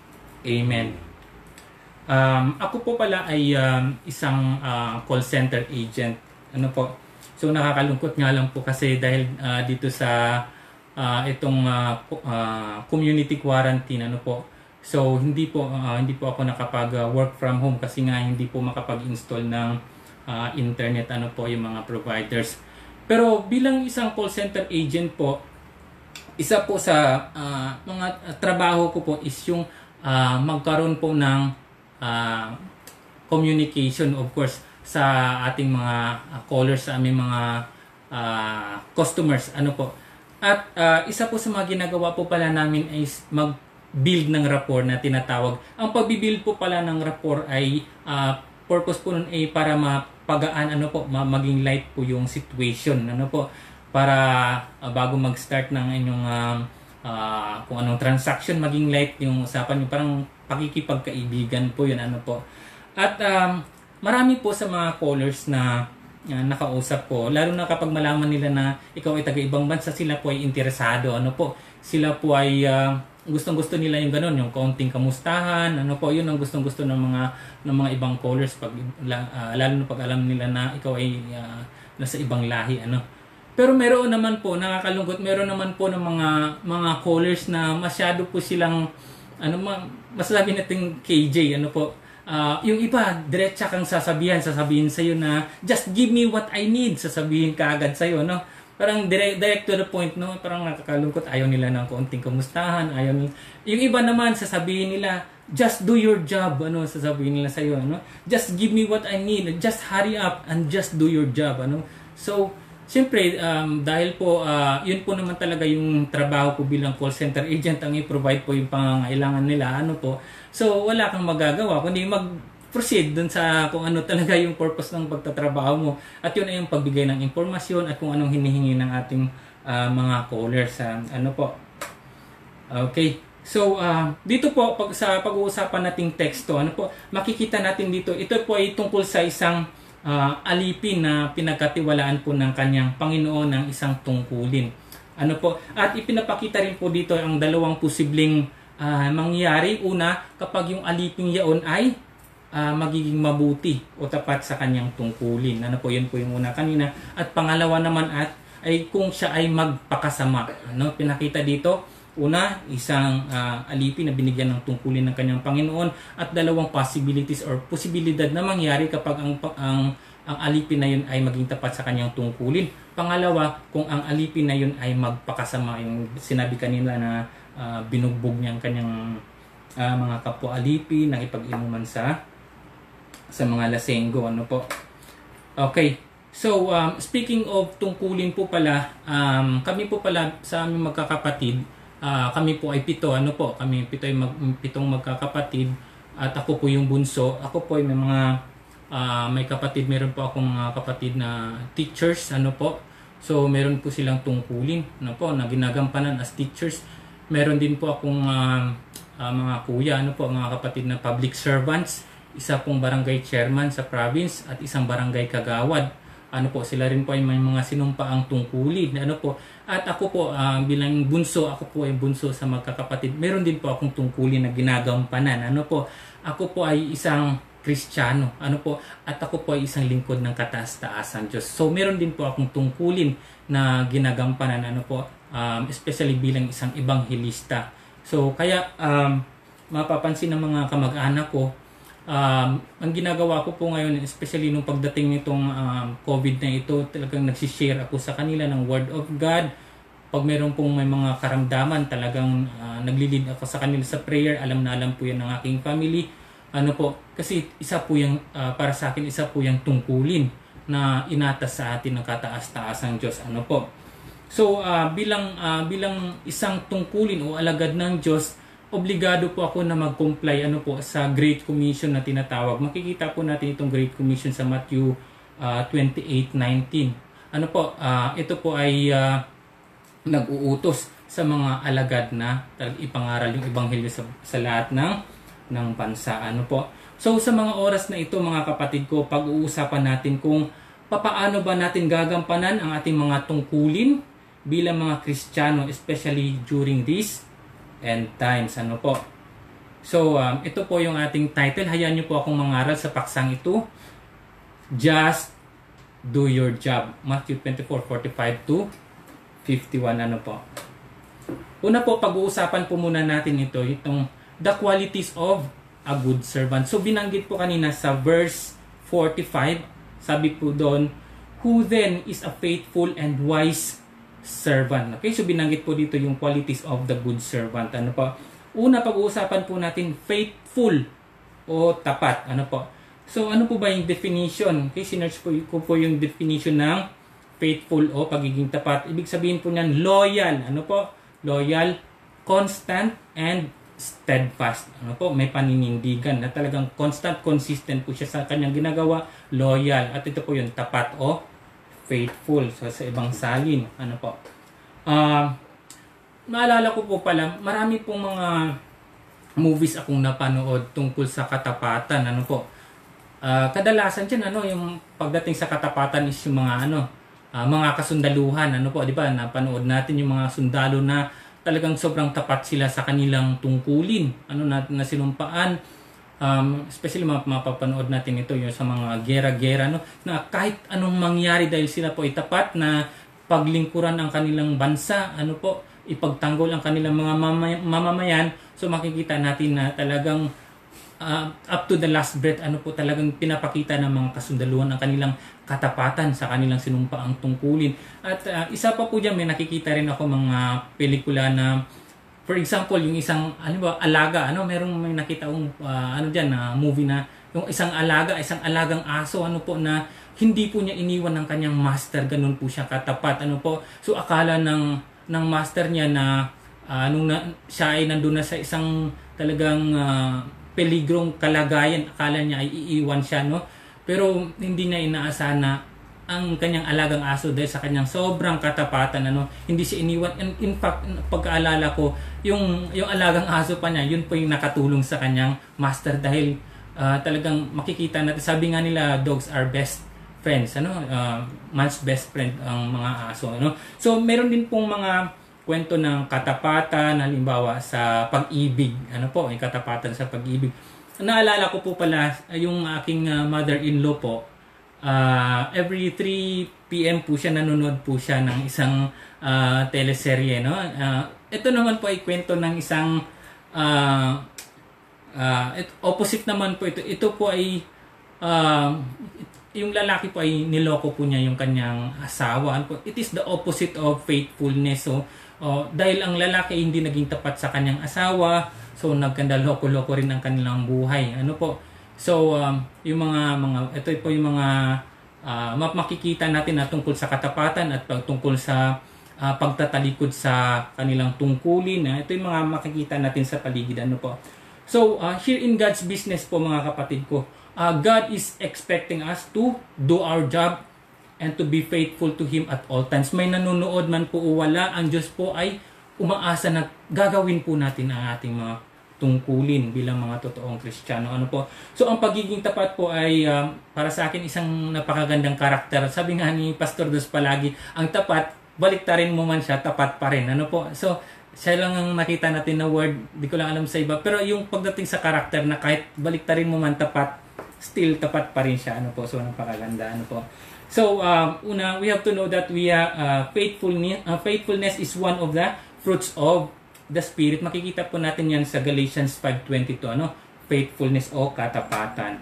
Amen. Um, ako po pala ay um, isang uh, call center agent. Ano po? So nakakalungkot nga lang po kasi dahil uh, dito sa uh, itong uh, uh, community quarantine, ano po. So hindi po uh, hindi po ako nakapag uh, work from home kasi nga hindi po makapag-install ng uh, internet, ano po, yung mga providers. Pero bilang isang call center agent po, isa po sa uh, mga uh, trabaho ko po is yung uh, magkaroon po ng uh, communication, of course, sa ating mga uh, callers, sa aming mga uh, customers, ano po. At uh, isa po sa mga ginagawa po pala namin is mag build ng rapport na tinatawag. Ang pagbibuild po pala ng rapport ay uh, purpose po nun ay para mapagaan, ano po, maging light po yung situation, ano po, para uh, bago mag-start ng inyong uh, uh, kung anong transaction, maging light yung usapan nyo, parang pakikipagkaibigan po yun, ano po. At um, marami po sa mga callers na uh, nakausap ko, lalo na kapag malaman nila na ikaw ay taga-ibang bansa, sila po ay interesado, ano po, sila po ay uh, gustong-gusto nila yung ganun, yung kaunting kamustahan, ano po, yun ang gustong-gusto ng mga ng mga ibang callers pag uh, lalo na pag alam nila na ikaw ay uh, nasa ibang lahi, ano. Pero meron naman po, nakakalungkot, meron naman po ng mga mga callers na masyado po silang ano, masasabi natin K J, ano po. Uh, yung iba, diretsa kang sasabihan, sasabihin sa'yo na just give me what I need, sasabihin ka agad sa'yo, no? Parang direct, direct to the point, no? Parang nakakalungkot, ayaw nila ng kaunting kamustahan, ayaw nila. Yung iba naman, sasabihin nila, just do your job, ano, sasabihin nila sa'yo, ano? Just give me what I need, just hurry up and just do your job, ano? So, siyempre, um, dahil po, uh, yun po naman talaga yung trabaho ko bilang call center agent, ang i-provide po yung pangangailangan nila, ano po. So, wala kang magagawa, kundi mag proceed dun sa kung ano talaga yung purpose ng pagtatrabaho mo. At yun ay yung pagbigay ng impormasyon at kung anong hinihingi ng ating uh, mga callers. Uh, ano po. Okay. So, uh, dito po, pag, sa pag-uusapan nating teksto, ano po, makikita natin dito, ito po ay tungkol sa isang uh, alipin na pinagkatiwalaan po ng kanyang Panginoon ng isang tungkulin. Ano po. At ipinapakita rin po dito ang dalawang posibleng uh, mangyayari. Una, kapag yung alipin yaon ay Uh, magiging mabuti o tapat sa kanyang tungkulin. Ano po, yun po yung una kanina. At pangalawa naman at ay kung siya ay magpakasama. Ano, pinakita dito, una, isang uh, alipin na binigyan ng tungkulin ng kanyang Panginoon at dalawang possibilities or posibilidad na mangyari kapag ang, ang, ang alipin na yun ay maging tapat sa kanyang tungkulin. Pangalawa, kung ang alipin na yun ay magpakasama. Yung sinabi kanina na uh, binugbog niya ang kanyang uh, mga kapwa alipin na ipag-inuman sa sa mga lasenggo, ano po. Okay. So, um, speaking of tungkulin po pala, um, kami po pala sa aming magkakapatid, uh, kami po ay pito, ano po, kami pito ay mag, pitong magkakapatid at ako po yung bunso. Ako po ay may mga uh, may kapatid, meron po akong mga kapatid na teachers, ano po. So, meron po silang tungkulin, ano po, na ginagampanan as teachers. Meron din po akong uh, uh, mga kuya, ano po, mga kapatid na public servants. Isa pong barangay chairman sa province at isang barangay kagawad. Ano po, sila rin po ay may mga sinumpaang tungkulin. Ano po, at ako po uh, bilang bunso, ako po ay bunso sa magkakapatid. Meron din po akong tungkulin na ginagampanan. Ano po, ako po ay isang Kristiyano. Ano po, at ako po ay isang lingkod ng kataas-taasan Diyos. So meron din po akong tungkulin na ginagampanan. Ano po, um, especially bilang isang ebanghelista. So kaya um, mapapansin ng mga kamag-anak ko, Um, ang ginagawa ko po ngayon, especially nung pagdating nitong um, COVID na ito, talagang nagsishare ako sa kanila ng Word of God. Pag meron pong may mga karamdaman, talagang uh, naglilid ako sa kanila sa prayer. Alam na alam po yan ng aking family. Ano po, kasi isa po yung, uh, para sa akin, isa po yung tungkulin na inatas sa atin ng kataas-taasang Diyos. Ano po. So, uh, bilang, uh, bilang isang tungkulin o alagad ng Diyos, obligado po ako na mag-comply ano po sa Great Commission na tinatawag. Makikita po natin itong Great Commission sa Matthew uh, twenty-eight nineteen. Ano po, uh, ito po ay uh, nag-uutos sa mga alagad na ipangaral yung ebanghelyo sa, sa lahat ng ng bansa. Ano po? So sa mga oras na ito, mga kapatid ko, pag-uusapan natin kung papaano ba natin gagampanan ang ating mga tungkulin bilang mga Kristiyano, especially during this end times. Ano po? So, um, ito po yung ating title. Hayaan niyo po akong mangaral sa paksang ito. Just do your job. Matthew twenty-four forty-five to fifty-one. Ano po? Una po, pag-uusapan po muna natin ito, itong the qualities of a good servant. So, binanggit po kanina sa verse forty-five. Sabi po doon, who then is a faithful and wise servant. Okay, so binanggit po dito yung qualities of the good servant. Ano po? Una, pag-uusapan po natin faithful o tapat. Ano po? So ano po ba yung definition? Okay, sinearch po ko po yung definition ng faithful o pagiging tapat. Ibig sabihin po niyan loyal. Ano po? Loyal, constant, and steadfast, ano po, may paninindigan na talagang constant, consistent po siya sa kanyang ginagawa, loyal, at ito po yung tapat o faithful. So sa ibang salin, ano po. Uh, maalala ko po pala, marami pong mga movies akong napanood tungkol sa katapatan, ano po. Uh, kadalasan dyan, ano, yung pagdating sa katapatan is yung mga, ano, uh, mga kasundaluhan, ano po, di ba, napanood natin yung mga sundalo na talagang sobrang tapat sila sa kanilang tungkulin, ano na, na sinumpaan, um, especially mga mapapanood natin ito yung sa mga gera-gera, no, na kahit anong mangyari dahil sila po ay tapat na paglingkuran ang kanilang bansa, ano po, ipagtanggol ang kanilang mga mamay- mamamayan, so makikita natin na talagang uh, up to the last breath, ano po, talagang pinapakita ng mga kasundaluhan ang kanilang katapatan sa kanilang sinumpaang tungkulin. At uh, isa pa po dyan, may nakikita rin ako mga pelikula na, for example, yung isang, ano ba, alaga, ano, merong may nakita akong, uh, ano dyan, na uh, movie na, yung isang alaga, isang alagang aso, ano po, na hindi po niya iniwan ng kanyang master, ganun po siya katapat, ano po. So, akala ng, ng master niya na, uh, nung na, siya ay nandun na sa isang talagang uh, peligrong kalagayan, akala niya ay iiwan siya, no? Pero hindi niya inaasahan na ang kanyang alagang aso dahil sa kanyang sobrang katapatan, ano, hindi siya iniwan. And in fact, pagkaalala ko, yung yung alagang aso pa niya, yun po yung nakatulong sa kanyang master dahil uh, talagang makikita natin, sabi nga nila, dogs are best friends, ano, uh, man's best friend ang mga aso, ano. So meron din pong mga kwento ng katapatan, halimbawa sa pag-ibig, ano po, yung katapatan sa pag-ibig. Naalala ko po pala yung aking uh, mother-in-law po, uh, every three p m po siya, nanonood po siya ng isang uh, teleserye, no? Uh, ito naman po ay kwento ng isang uh, uh, opposite naman po ito. Ito po ay uh, yung lalaki po ay niloko po niya yung kanyang asawa. It is the opposite of faithfulness. So, uh, dahil ang lalaki hindi naging tapat sa kanyang asawa, so nagkanda loko-loko rin ang kanilang buhay. Ano po? So um, yung mga mga ito po yung mga uh, makikita natin na tungkol sa katapatan at tungkol sa uh, pagtatalikod sa kanilang tungkulin. Uh, ito yung mga makikita natin sa paligid, ano po. So uh, here in God's business po, mga kapatid ko, uh, God is expecting us to do our job and to be faithful to Him at all times. May nanonood man po o wala, ang Diyos po ay umaasa na gagawin po natin ang ating mga tungkulin bilang mga totoong Kristiyano. Ano po? So ang pagiging tapat po ay um, para sa akin isang napakagandang karakter. Sabi nga ni Pastor Dos palagi, ang tapat, baliktarin mo man siya, tapat pa rin. Ano po? So siya lang ang nakita natin na word, di ko lang alam sa iba. Pero yung pagdating sa karakter na kahit baliktarin mo man tapat, still tapat pa rin siya. Ano po? So napakaganda. Ano po? So um, una, we have to know that we are uh, faithfulness, uh, faithfulness is one of the fruits of the Spirit. Makikita po natin yan sa Galatians five twenty-two, ano? Faithfulness o katapatan.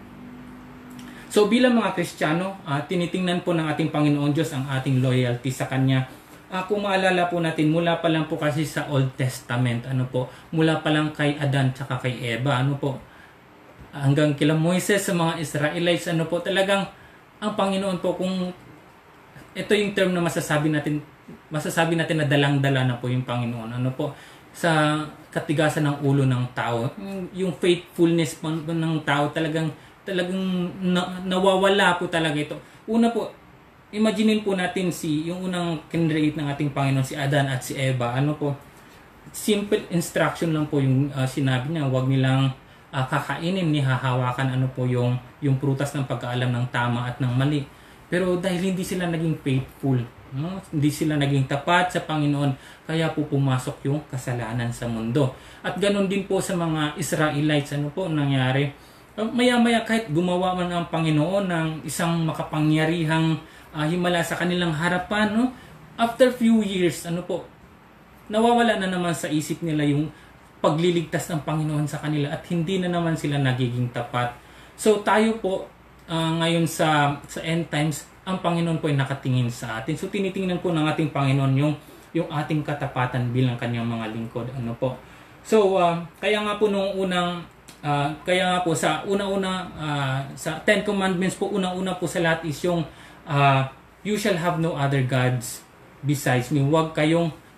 So bilang mga Kristiyano, uh, tinitingnan po ng ating Panginoon Diyos ang ating loyalty sa Kanya. Uh, kung maalala po natin, mula pa lang po kasi sa Old Testament, ano po, mula pa lang kay Adan tsaka kay Eva, ano po, hanggang kila Moises sa mga Israelites, ano po, talagang ang Panginoon po, kung ito yung term na masasabi natin, masasabi natin na dalang-dala na po yung Panginoon, ano po, sa katigasan ng ulo ng tao, yung faithfulness po ng tao talagang talagang na, nawawala po talaga ito. Una po, imaginein po natin si yung unang kinreate ng ating Panginoon, si Adan at si Eva, ano po, simple instruction lang po yung uh, sinabi niya, huwag nilang uh, kakainin ni hahawakan ano po yung yung prutas ng pagkaalam ng tama at ng mali. Pero dahil hindi sila naging faithful, no? Hindi sila naging tapat sa Panginoon, kaya po pumasok yung kasalanan sa mundo. At ganoon din po sa mga Israelites, ano po nangyari? Maya-maya kahit gumawa man ang Panginoon ng isang makapangyarihang uh, himala sa kanilang harapan, no? After few years, ano po, nawawala na naman sa isip nila yung pagliligtas ng Panginoon sa kanila at hindi na naman sila nagiging tapat. So tayo po, uh, ngayon sa sa end times, ang Panginoon po ay nakatingin sa atin. So tinitingnan po ng ating Panginoon yung yung ating katapatan bilang kanyang mga lingkod, ano po. So uh, kaya nga po nung unang uh, kaya nga po sa una-una uh, sa Ten Commandments po, una-una po sa lahat is yung uh, you shall have no other gods besides me. Huwag kayong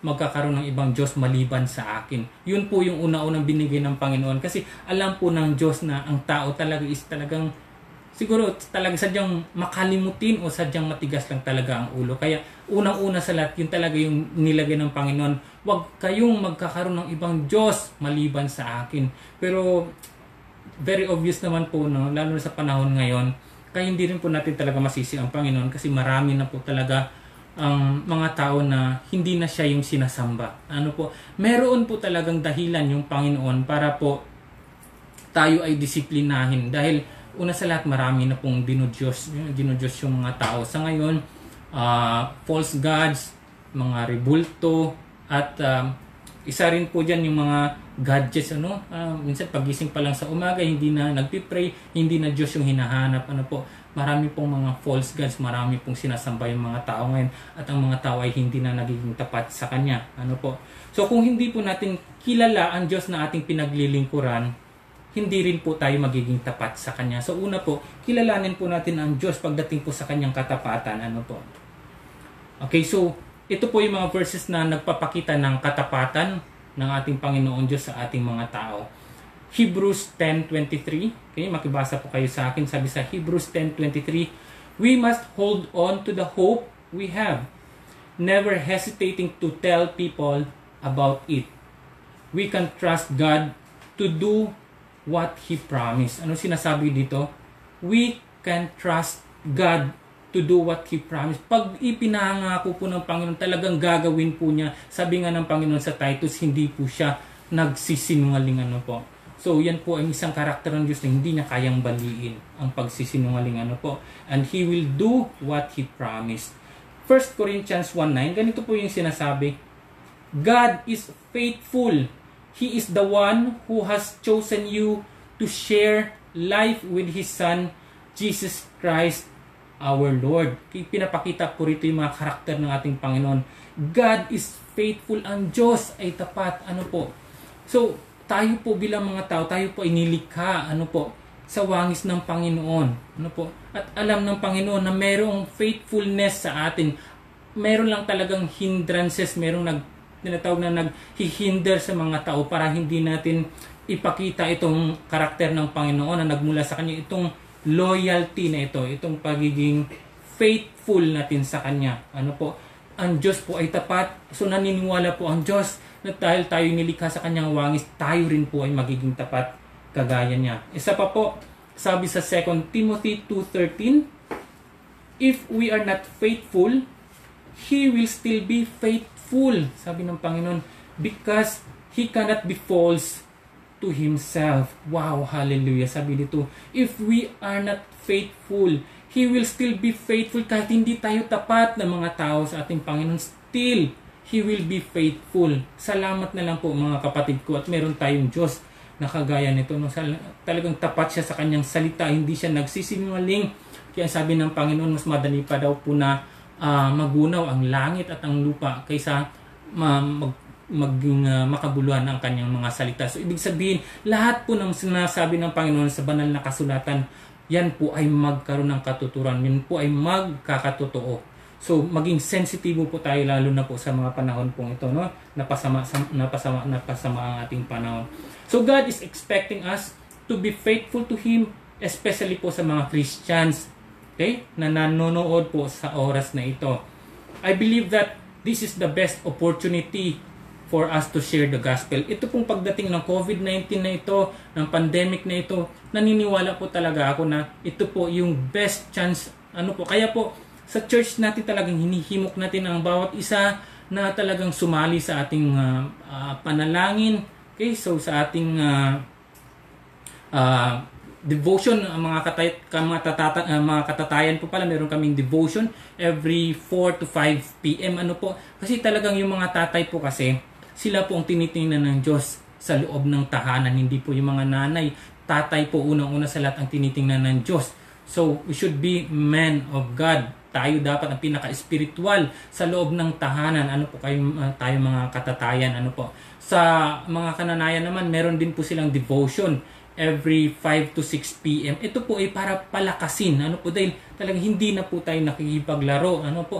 magkakaroon ng ibang Diyos maliban sa akin. Yun po yung una-unang binigay ng Panginoon. Kasi alam po ng Diyos na ang tao talaga is talagang siguro talaga sadyang makalimutin o sadyang matigas lang talaga ang ulo. Kaya unang-una sa lahat, yun talaga yung nilagay ng Panginoon. Huwag kayong magkakaroon ng ibang Diyos maliban sa akin. Pero very obvious naman po, no, lalo sa panahon ngayon, kaya hindi rin po natin talaga masisi ang Panginoon kasi marami na po talaga ang mga tao na hindi na siya yung sinasamba. Ano po, meron po talagang dahilan yung Panginoon para po tayo ay disiplinahin. Dahil una sa lahat, marami na pong dinudyos, dinudyos yung mga tao. Sa ngayon, uh, false gods, mga rebulto, at uh, isa rin po dyan yung mga gadgets. Ano? Uh, minsan pagising pa lang sa umaga, hindi na nagpipray, hindi na Diyos yung hinahanap. Ano po? Marami pong mga false gods, marami pong sinasamba yung mga tao ngayon. At ang mga tao ay hindi na nagiging tapat sa Kanya. Ano po? So kung hindi po natin kilala ang Diyos na ating pinaglilingkuran, hindi rin po tayo magiging tapat sa Kanya. So una po, kilalanin po natin ang Diyos pagdating po sa Kanyang katapatan. Ano po? Okay, so ito po yung mga verses na nagpapakita ng katapatan ng ating Panginoon Diyos sa ating mga tao. Hebrews ten twenty-three. Okay, makibasa po kayo sa akin. Sabi sa Hebrews ten twenty-three, we must hold on to the hope we have, never hesitating to tell people about it. We can trust God to do what He promised. Ano sinasabi dito? We can trust God to do what He promised. Pag ipinangako po ng Panginoon, talagang gagawin po niya. Sabi nga ng Panginoon sa Titus, hindi po siya nagsisinungaling. Ano po? So, yan po ay isang karakter ng Diyos na hindi niya kayang baliin ang pagsisinungaling. Ano po? And He will do what He promised. First Corinthians one nine, ganito po yung sinasabi, God is faithful. He is the one who has chosen you to share life with His Son, Jesus Christ, our Lord. Pinapakita po rito yung mga karakter ng ating Panginoon. God is faithful. Ang Diyos ay tapat. Ano po? So, tayo po bilang mga tao, tayo po ay nilikha, ano po, sa wangis ng Panginoon. Ano po? At alam ng Panginoon na mayroong faithfulness sa atin. Meron lang talagang hindrances, merong nag tinatawag na naghihinder sa mga tao para hindi natin ipakita itong karakter ng Panginoon na nagmula sa Kanya, itong loyalty na ito, itong pagiging faithful natin sa Kanya. Ano po? Ang Diyos po ay tapat. So naniniwala po ang Diyos na dahil tayo nilikha sa Kanyang wangis, tayo rin po ay magiging tapat kagaya niya. Isa pa po, sabi sa Second Timothy two thirteen, if we are not faithful, He will still be faithful. Full, sabi ng Panginoon, because He cannot be false to Himself. Wow, hallelujah. Sabi dito, if we are not faithful, He will still be faithful. Kahit hindi tayo tapat na mga tao sa ating Panginoon, still, He will be faithful. Salamat na lang po mga kapatid ko at meron tayong Diyos na kagaya nito. No? Talagang tapat siya sa Kanyang salita, hindi siya nagsisinungaling. Kaya sabi ng Panginoon, mas madali pa daw po na Uh, magunaw ang langit at ang lupa kaysa ma- mag- maging uh, makabuluhan ang Kanyang mga salita. So ibig sabihin, lahat po ng sinasabi ng Panginoon sa banal na kasulatan, yan po ay magkaroon ng katuturan, yan po ay magkakatotoo. So maging sensitibo po tayo lalo na po sa mga panahon pong ito, no? Napasama, napasama, napasama ang ating panahon. So God is expecting us to be faithful to Him, especially po sa mga Christians, okay, na nanonood po sa oras na ito. I believe that this is the best opportunity for us to share the gospel. Ito pong pagdating ng COVID nineteen na ito, ng pandemic na ito, naniniwala po talaga ako na ito po yung best chance. Ano po, kaya po sa church natin talagang hinihimok natin ang bawat isa na talagang sumali sa ating uh, uh, panalangin. Okay, so sa ating uh, uh, devotion, ang mga katay, mga, tatata, uh, mga katatayan po pala, meron kaming devotion every four to five p m Ano po? Kasi talagang yung mga tatay po kasi, sila po ang tinitingnan ng Diyos sa loob ng tahanan, hindi po yung mga nanay. Tatay po unang-una sa lahat ang tinitingnan ng Diyos. So, we should be men of God. Tayo dapat ang pinaka-spiritual sa loob ng tahanan. Ano po kayo, uh, tayo mga katatayan? Ano po? Sa mga kananayan naman, meron din po silang devotion every five to six p m Ito po ay para palakasin. Ano po, dahil talagang hindi na po tayo nakikipaglaro. Ano po,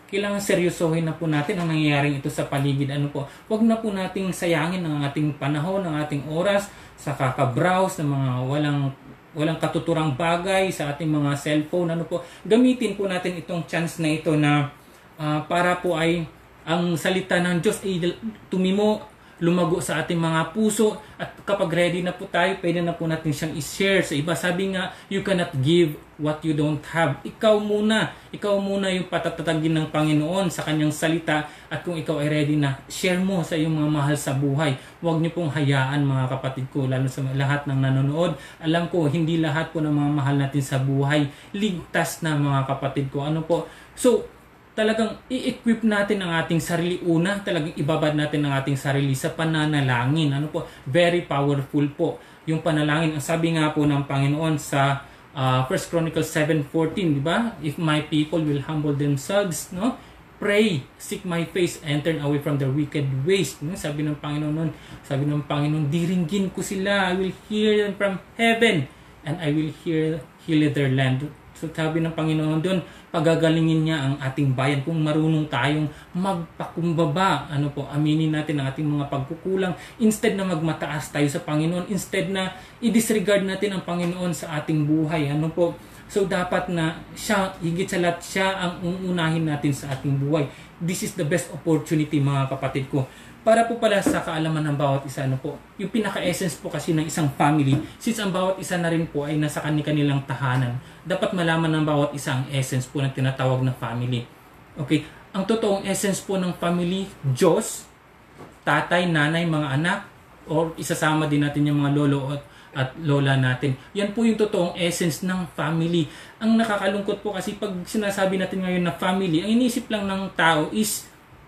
kailangan seryosohin na po natin ang nangyayaring ito sa paligid. Ano po, wag na po nating sayangin ang ating panahon, ang ating oras sa kaka-browse ng mga walang walang katuturang bagay sa ating mga cellphone. Ano po, gamitin po natin itong chance na ito na uh, para po ay ang salita ng Diyos ay tumimo, lumago sa ating mga puso, at kapag ready na po tayo, pwede na po natin siyang i-share sa iba. Sabi nga, you cannot give what you don't have. Ikaw muna, ikaw muna yung patatatagin ng Panginoon sa kanyang salita, at kung ikaw ay ready na, share mo sa iyong mga mahal sa buhay. Huwag niyo pong hayaan, mga kapatid ko, lalo sa lahat ng nanonood. Alam ko, hindi lahat po ng mga mahal natin sa buhay ligtas na, mga kapatid ko. Ano po? So, talagang i-equip natin ang ating sarili una, talagang ibabad natin ang ating sarili sa pananalangin. Ano po? Very powerful po yung panalangin. Ang sabi nga po ng Panginoon sa uh, First Chronicles seven fourteen, di ba? If my people will humble themselves, no? Pray, seek my face, and turn away from their wicked ways. No? Sabi ng Panginoon nun, sabi ng Panginoon, diringgin ko sila. I will hear them from heaven, and I will hear, heal their land. So sabi ng Panginoon doon, pagagalingin niya ang ating bayan kung marunong tayong magpakumbaba. Ano po, aminin natin ang ating mga pagkukulang. Instead na magmataas tayo sa Panginoon, instead na i-disregard natin ang Panginoon sa ating buhay. Ano po, so dapat na siya, higit sa lahat, siya ang uunahin natin sa ating buhay. This is the best opportunity, mga kapatid ko. Para po pala sa kaalaman ng bawat isa, ano po, yung pinaka-essence po kasi ng isang family, since ang bawat isa na rin po ay nasa kanilang tahanan, dapat malaman ng bawat isa ang essence po ng tinatawag na family. Okay, ang totoong essence po ng family, Diyos, tatay, nanay, mga anak, or isasama din natin yung mga lolo at, at lola natin. Yan po yung totoong essence ng family. Ang nakakalungkot po kasi pag sinasabi natin ngayon na family, ang iniisip lang ng tao is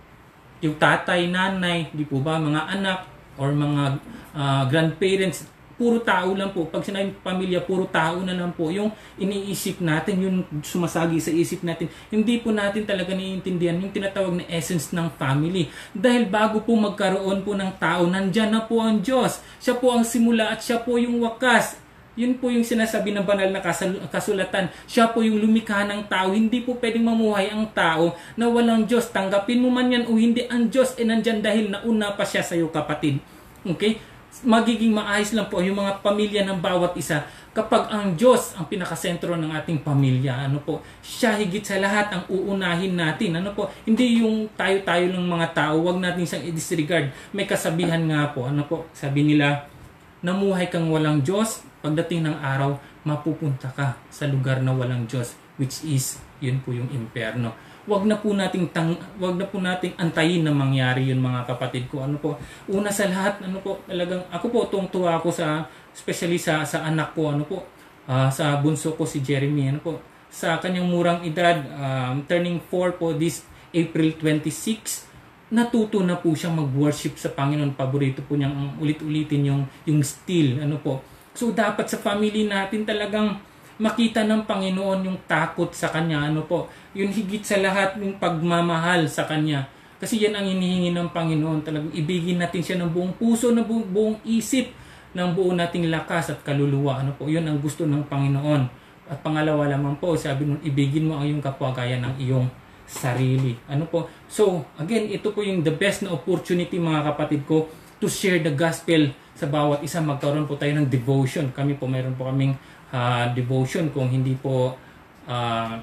yung tatay, nanay, di po ba, mga anak, or mga uh, grandparents, puro tao lang po. Pag sinabing pamilya, puro tao na lang po. Yung iniisip natin, yung sumasagi sa isip natin, hindi po natin talaga naiintindihan yung tinatawag na essence ng family. Dahil bago po magkaroon po ng tao, nandyan na po ang Diyos. Siya po ang simula at siya po yung wakas. Yun po yung sinasabi ng banal na kasulatan. Siya po yung lumikha ng tao. Hindi po pwedeng mamuhay ang tao na walang Diyos. Tanggapin mo man yan o hindi, ang Diyos ay nandyan dahil nauna pa siya sa iyo, kapatid. Okay? Magiging maayos lang po yung mga pamilya ng bawat isa kapag ang Diyos ang pinakasentro ng ating pamilya. Ano po? Siya higit sa lahat ang uunahin natin. Ano po? Hindi yung tayo-tayo ng mga tao. Huwag natin siyang i-disregard. May kasabihan nga po. Ano po? Sabi nila, namuhay kang walang Diyos, pagdating ng araw, mapupunta ka sa lugar na walang Diyos, which is, yun po yung impyerno. Wag na po nating tang, wag na po nating antayin na mangyari yun, mga kapatid ko. Ano po? Una sa lahat, ano po, talagang ako po tuwang-tuwa ako sa especially sa sa anak ko, ano po, uh, sa bunso ko si Jeremy, ano po, sa kanyang murang edad, um, turning four po this April twenty-six. Natuto na po siyang mag-worship sa Panginoon. Paborito po niyang um, ulit-ulitin yung yung still, ano po. So dapat sa family natin talagang makita ng Panginoon yung takot sa Kanya, ano po. Yung higit sa lahat yung pagmamahal sa Kanya. Kasi yan ang hinihingi ng Panginoon. Talagang ibigin natin siya ng buong puso, ng buong, buong isip, ng buong nating lakas at kaluluwa, ano po. Yun ang gusto ng Panginoon. At pangalawa lamang po, sabi nun, ibigin mo ang iyong kapwa gaya ng iyong sarili. Ano po? So, again, ito po yung the best na opportunity, mga kapatid ko, to share the gospel sa bawat isa. Magkaroon po tayo ng devotion. Kami po, mayroon po kaming uh, devotion. Kung hindi po uh,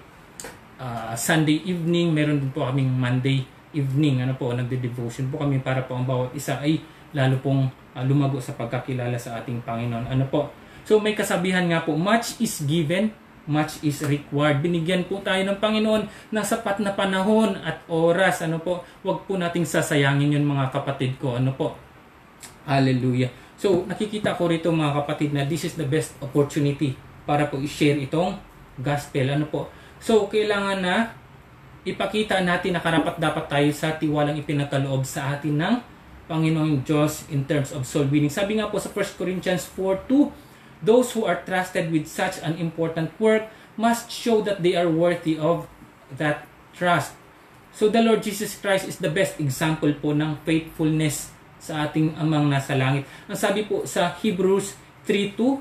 uh, Sunday evening, meron din po kaming Monday evening. Ano po, nagde-devotion po kami para po ang bawat isa ay lalo pong uh, lumago sa pagkakilala sa ating Panginoon. Ano po? So, may kasabihan nga po, much is given, much is required. Binigyan po tayo ng Panginoon ng sapat na panahon at oras. Ano po? Huwag po nating sasayangin yun, mga kapatid ko. Ano po? Hallelujah. So, nakikita ko rito, mga kapatid, na this is the best opportunity para po i-share itong gospel. Ano po? So, kailangan na ipakita natin na karapat-dapat tayo sa tiwalang ipinagkaloob sa atin ng Panginoong Diyos in terms of soul winning. Sabi nga po sa First Corinthians four two, those who are trusted with such an important work must show that they are worthy of that trust. So the Lord Jesus Christ is the best example po ng faithfulness sa ating Amang nasa langit. Ang sabi po sa Hebrews three two,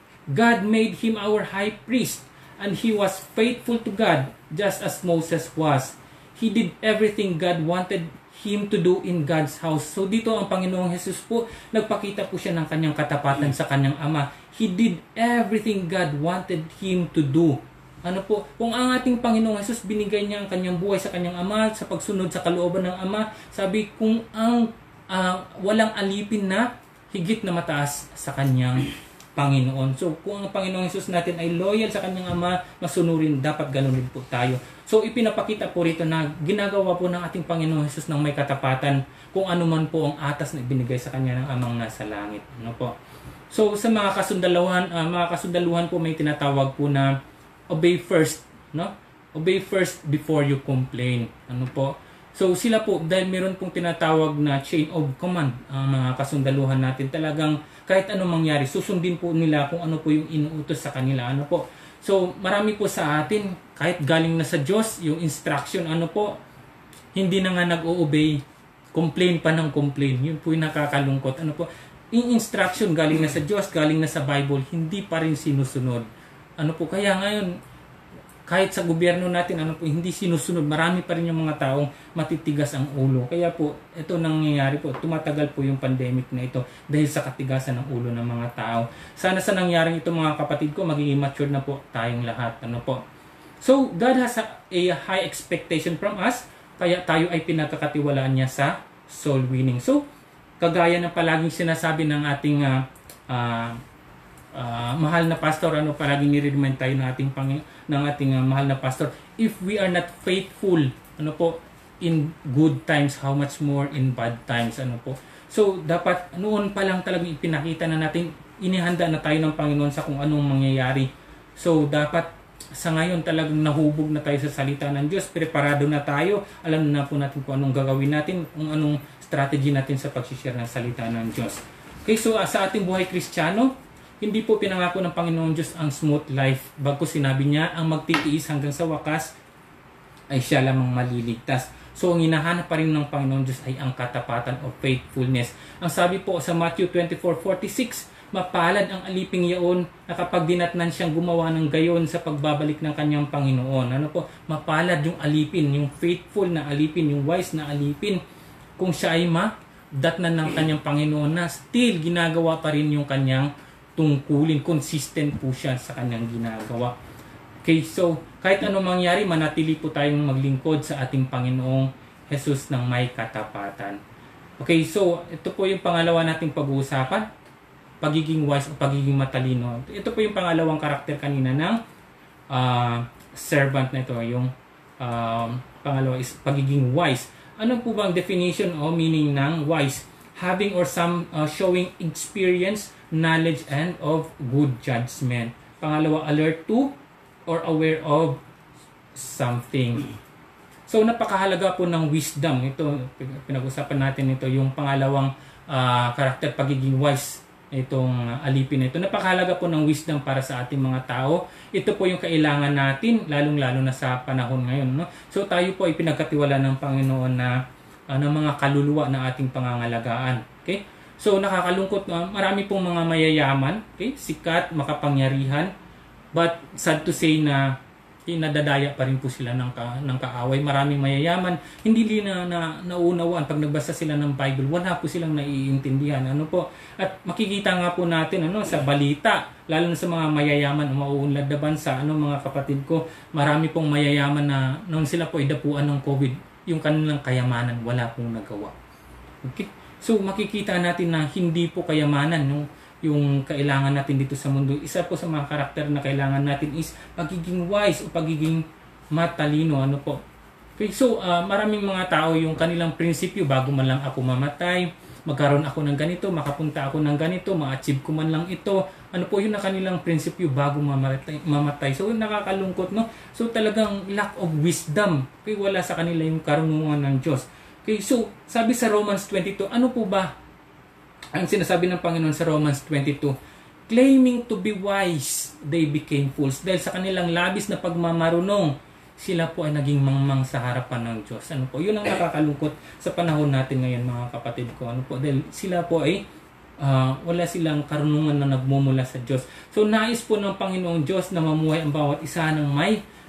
God made Him our high priest, and He was faithful to God just as Moses was. He did everything God wanted him to do in God's house. So dito ang Panginoong Jesus po, nagpakita po siya ng kanyang katapatan sa kanyang Ama. He did everything God wanted him to do. Ano po, kung ang ating Panginoong Jesus binigay niya ang kanyang buhay sa kanyang Ama, sa pagsunod sa kalooban ng Ama, sabi kung ang uh, walang alipin na higit na mataas sa kanyang Panginoon. So kung ang Panginoong Jesus natin ay loyal sa kanyang Ama, masunurin, dapat ganun din po tayo. So ipinapakita po rito na ginagawa po ng ating Panginoong Jesus ng may katapatan kung ano man po ang atas na ibinigay sa kanya ng Amang nasa langit. Ano po? So sa mga kasundaluhan, uh, mga kasundaluhan po may tinatawag po na obey first, no? Obey first before you complain. Ano po? So sila po, dahil meron pong tinatawag na chain of command ang mga kasundaluhan natin, talagang kahit anong mangyari, susundin po nila kung ano po yung inuutos sa kanila. Ano po? So marami po sa atin, kahit galing na sa Diyos, yung instruction, ano po, hindi na nga nag-o-obey. Complain pa ng complain. Yun po yung nakakalungkot. Ano po? Yung instruction galing na sa Diyos, galing na sa Bible, hindi pa rin sinusunod. Ano po, kaya ngayon, kahit sa gobyerno natin, ano po, hindi sinusunod. Marami pa rin yung mga taong matitigas ang ulo. Kaya po, ito nangyayari po, tumatagal po yung pandemic na ito dahil sa katigasan ng ulo ng mga tao. Sana sa nangyaring ito mga kapatid ko, magiging mature na po tayong lahat. Ano po. So, God has a, a high expectation from us, kaya tayo ay pinagkakatiwalaan niya sa soul winning. So, kagaya ng palaging sinasabi ng ating uh, uh, Uh, mahal na pastor, ano, palagi ni-remind tayo ng ating pang ng ating uh, mahal na pastor, if we are not faithful, ano po, in good times, how much more in bad times, ano po. So dapat noon pa lang talagang ipinakita na natin, inihanda na tayo ng Panginoon sa kung anong mangyayari. So dapat sa ngayon talagang nahubog na tayo sa salita ng Diyos, preparado na tayo, alam na po natin kung anong gagawin natin, kung anong strategy natin sa pag-share ng salita ng Diyos. Okay, so uh, sa ating buhay Kristiyano, hindi po pinangako ng Panginoon Diyos ang smooth life. Bago sinabi niya, ang magtitiis hanggang sa wakas ay siya lamang maliligtas. So, ang hinahanap pa rin ng Panginoon Diyos ay ang katapatan o faithfulness. Ang sabi po sa Matthew twenty-four forty-six, mapalad ang aliping yaon na kapag dinatnan siyang gumawa ng gayon sa pagbabalik ng kanyang Panginoon. Ano po? Mapalad yung alipin, yung faithful na alipin, yung wise na alipin. Kung siya ay madatnan ng kanyang Panginoon na still ginagawa pa rin yung kanyang tungkulin, consistent po siya sa kanyang ginagawa. Okay, so kahit ano mangyari, manatili po tayong maglingkod sa ating Panginoong Jesus ng may katapatan. Okay, so ito po yung pangalawa nating pag-uusapan, pagiging wise o pagiging matalino. Ito po yung pangalawang karakter kanina ng uh, servant na ito, yung uh, pangalawa is pagiging wise. Ano po bang definition o meaning ng wise? Having or some uh, showing experience, knowledge, and of good judgment. Pangalawa, alert to or aware of something. So, napakahalaga po ng wisdom. Ito, pinag-usapan natin ito, yung pangalawang uh, karakter, pagiging wise, itong uh, alipin na ito. Napakahalaga po ng wisdom para sa ating mga tao. Ito po yung kailangan natin, lalong-lalo na sa panahon ngayon. No? So, tayo po ay pinagkatiwala ng Panginoon na uh, ng mga kaluluwa na ating pangangalagaan. Okay? So, nakakalungkot na marami pong mga mayayaman, okay? Sikat, makapangyarihan, but sad to say na eh, nadadaya pa rin po sila ng, ka, ng kaaway. Maraming mayayaman, hindi din na, na naunawaan. Pag nagbasa sila ng Bible, wala po silang naiintindihan. Ano po? At makikita nga po natin ano, sa balita, lalo na sa mga mayayaman o mauunlad na bansa, ano, mga kapatid ko, marami pong mayayaman na nung sila po ay dapuan ng COVID, yung kanilang kayamanan, wala pong nagawa. Okay? So makikita natin na hindi po kayamanan yung, yung kailangan natin dito sa mundo. Isa po sa mga karakter na kailangan natin is pagiging wise o pagiging matalino. Ano po? Okay, so uh, maraming mga tao yung kanilang prinsipyo bago man lang ako mamatay, magkaroon ako ng ganito, makapunta ako ng ganito, ma-achieve ko man lang ito. Ano po yun na kanilang prinsipyo bago mamatay, mamatay. So nakakalungkot, no? So talagang lack of wisdom. Okay, wala sa kanila yung karunungan ng Diyos. Okay, so sabi sa Romans twenty-two, ano po ba ang sinasabi ng Panginoon sa Romans twenty-two? Claiming to be wise, they became fools. Dahil sa kanilang labis na pagmamarunong, sila po ay naging mangmang sa harapan ng Diyos. Ano po? Yun ang nakakalungkot sa panahon natin ngayon, mga kapatid ko. Ano po? Dahil sila po ay uh, wala silang karunungan na nagmumula sa Diyos. So nais po ng Panginoong Diyos na mamuhay ang bawat isa ng may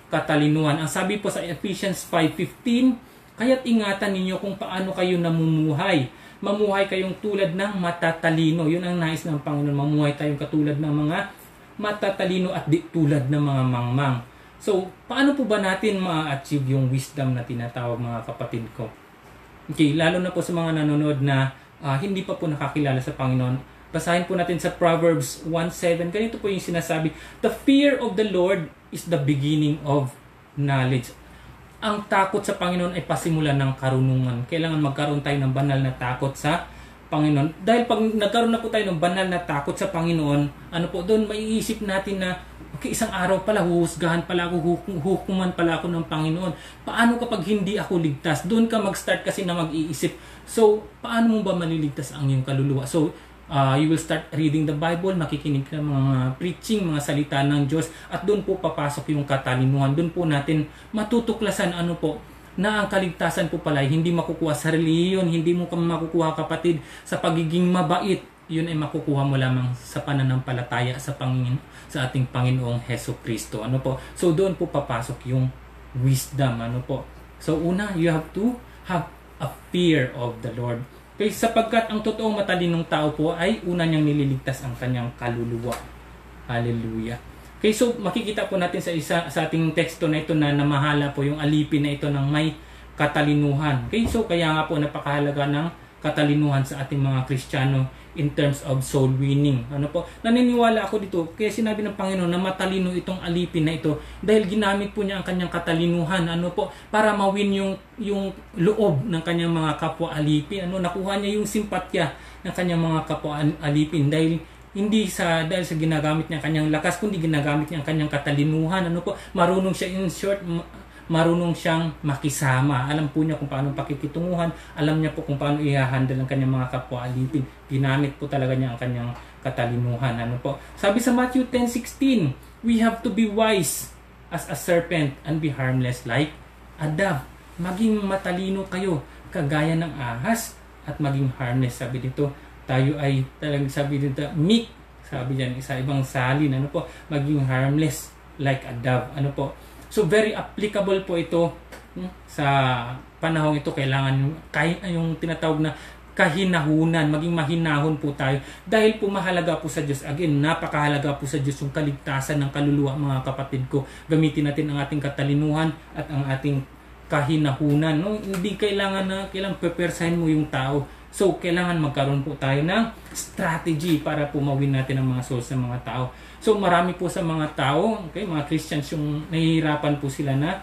katalinuhan. Ang sabi po sa Ephesians five fifteen, kaya't ingatan ninyo kung paano kayo namumuhay. Mamuhay kayong tulad ng matatalino. Yun ang nais ng Panginoon. Mamuhay tayong katulad ng mga matatalino at di tulad ng mga mangmang. So, paano po ba natin ma-achieve yung wisdom na tinatawag, mga kapatid ko? Okay, lalo na po sa mga nanonood na uh, hindi pa po nakakilala sa Panginoon. Basahin po natin sa Proverbs one seven. Ganito po yung sinasabi, the fear of the Lord is the beginning of knowledge. Ang takot sa Panginoon ay pasimulan ng karunungan. Kailangan magkaroon tayo ng banal na takot sa Panginoon. Dahil pag nagkaroon na po tayo ng banal na takot sa Panginoon, ano po, doon maiisip natin na, okay, isang araw pala, huhusgahan pala ako, hukuman pala ako ng Panginoon. Paano kapag hindi ako ligtas? Doon ka mag-start kasi na mag-iisip. So, paano mo ba maliligtas ang iyong kaluluwa? So, uh, you will start reading the Bible, makikinig ka ng mga preaching, mga salita ng Diyos, at doon po papasok yung katalinuhan. Doon po natin matutuklasan ano po, na ang kaligtasan po pala hindi makukuha sa reliyon, hindi mo ka makukuha, kapatid, sa pagiging mabait. Yun ay makukuha mo lamang sa pananampalataya sa Panginoon, sa ating Panginoong Heso Kristo. Ano po? So doon po papasok yung wisdom. Ano po? So una, you have to have a fear of the Lord. Okay, sapagkat ang totoong matalinong tao po ay una niyang nililigtas ang kanyang kaluluwa. Hallelujah. Okay, so makikita po natin sa isa sa ating teksto na ito na namahala po yung alipin na ito ng may katalinuhan. Okay, so kaya nga po napakahalaga ng katalinuhan sa ating mga Kristiyano in terms of soul winning. Ano po? Naniniwala ako dito, kaya sinabi ng Panginoon na matalino itong alipin na ito dahil ginamit po niya ang kanyang katalinuhan, ano po, para mawin yung yung loob ng kanyang mga kapwa alipin. Ano, nakuha niya yung simpatya ng kanyang mga kapwa alipin dahil hindi sa dahil sa ginagamit niya kanyang lakas, kundi ginagamit niya ang kanyang katalinuhan. Ano po? Marunong siya, in short, marunong siyang makisama. Alam po niya kung paano pakikitunguhan. Alam niya po kung paano i-handle ang kanyang mga kapwa alipin. Ginamit po talaga niya ang kanyang katalinuhan. Ano po? Sabi sa Matthew ten sixteen, we have to be wise as a serpent and be harmless like a dove. Maging matalino kayo kagaya ng ahas at maging harmless. Sabi dito, tayo ay talagang sabi dito, meek, sabi diyan sa ibang salin, ano po, maging harmless like a dove. Ano po? So very applicable po ito hmm, sa panahong ito. Kailangan yung, kahit yung tinatawag na kahinahunan, maging mahinahon po tayo. Dahil po mahalaga po sa Diyos. Again, napakahalaga po sa Diyos yung kaligtasan ng kaluluwa, mga kapatid ko. Gamitin natin ang ating katalinuhan at ang ating kahinahunan. No? Hindi kailangan na kailangan pepersahin mo yung tao. So, kailangan magkaroon po tayo ng strategy para pumawin natin ang mga souls ng mga tao. So, marami po sa mga tao, okay, mga Christians, yung nahihirapan po sila na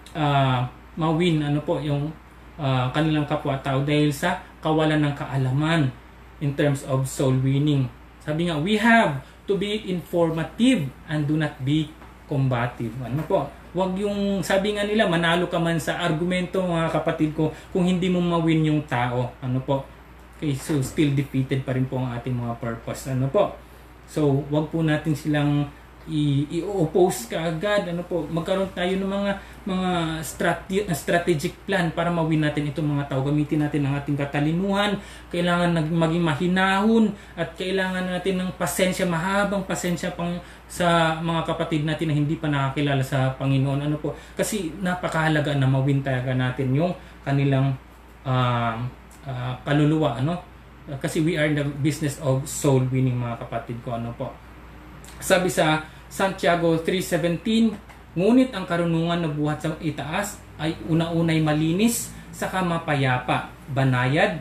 uh, mawin ano po, yung uh, kanilang kapwa-tao dahil sa kawalan ng kaalaman in terms of soul winning. Sabi nga, we have to be informative and do not be combative. Ano po? Wag yung, sabi nga nila, manalo ka man sa argumento, mga kapatid ko, kung hindi mo mawin yung tao. Ano po? Okay, so still defeated pa rin po ang ating mga purpose. Ano po? So, wag po natin silang i-oppose kaagad. Ano po? Magkaroon tayo ng mga mga strate strategic plan para mawin natin itong mga tao. Gamitin natin ang ating katalinuhan. Kailangan maging mahinahon at kailangan natin ng pasensya, mahabang pasensya pang sa mga kapatid natin na hindi pa nakakilala sa Panginoon. Ano po? Kasi napakahalaga na mawin talaga natin yung kanilang uh, Uh, kaluluwa, ano? Uh, kasi we are in the business of soul winning, mga kapatid ko, ano po. Sabi sa Santiago three seventeen, ngunit ang karunungan na buhat sa itaas ay una-unay malinis, saka mapayapa, banayad,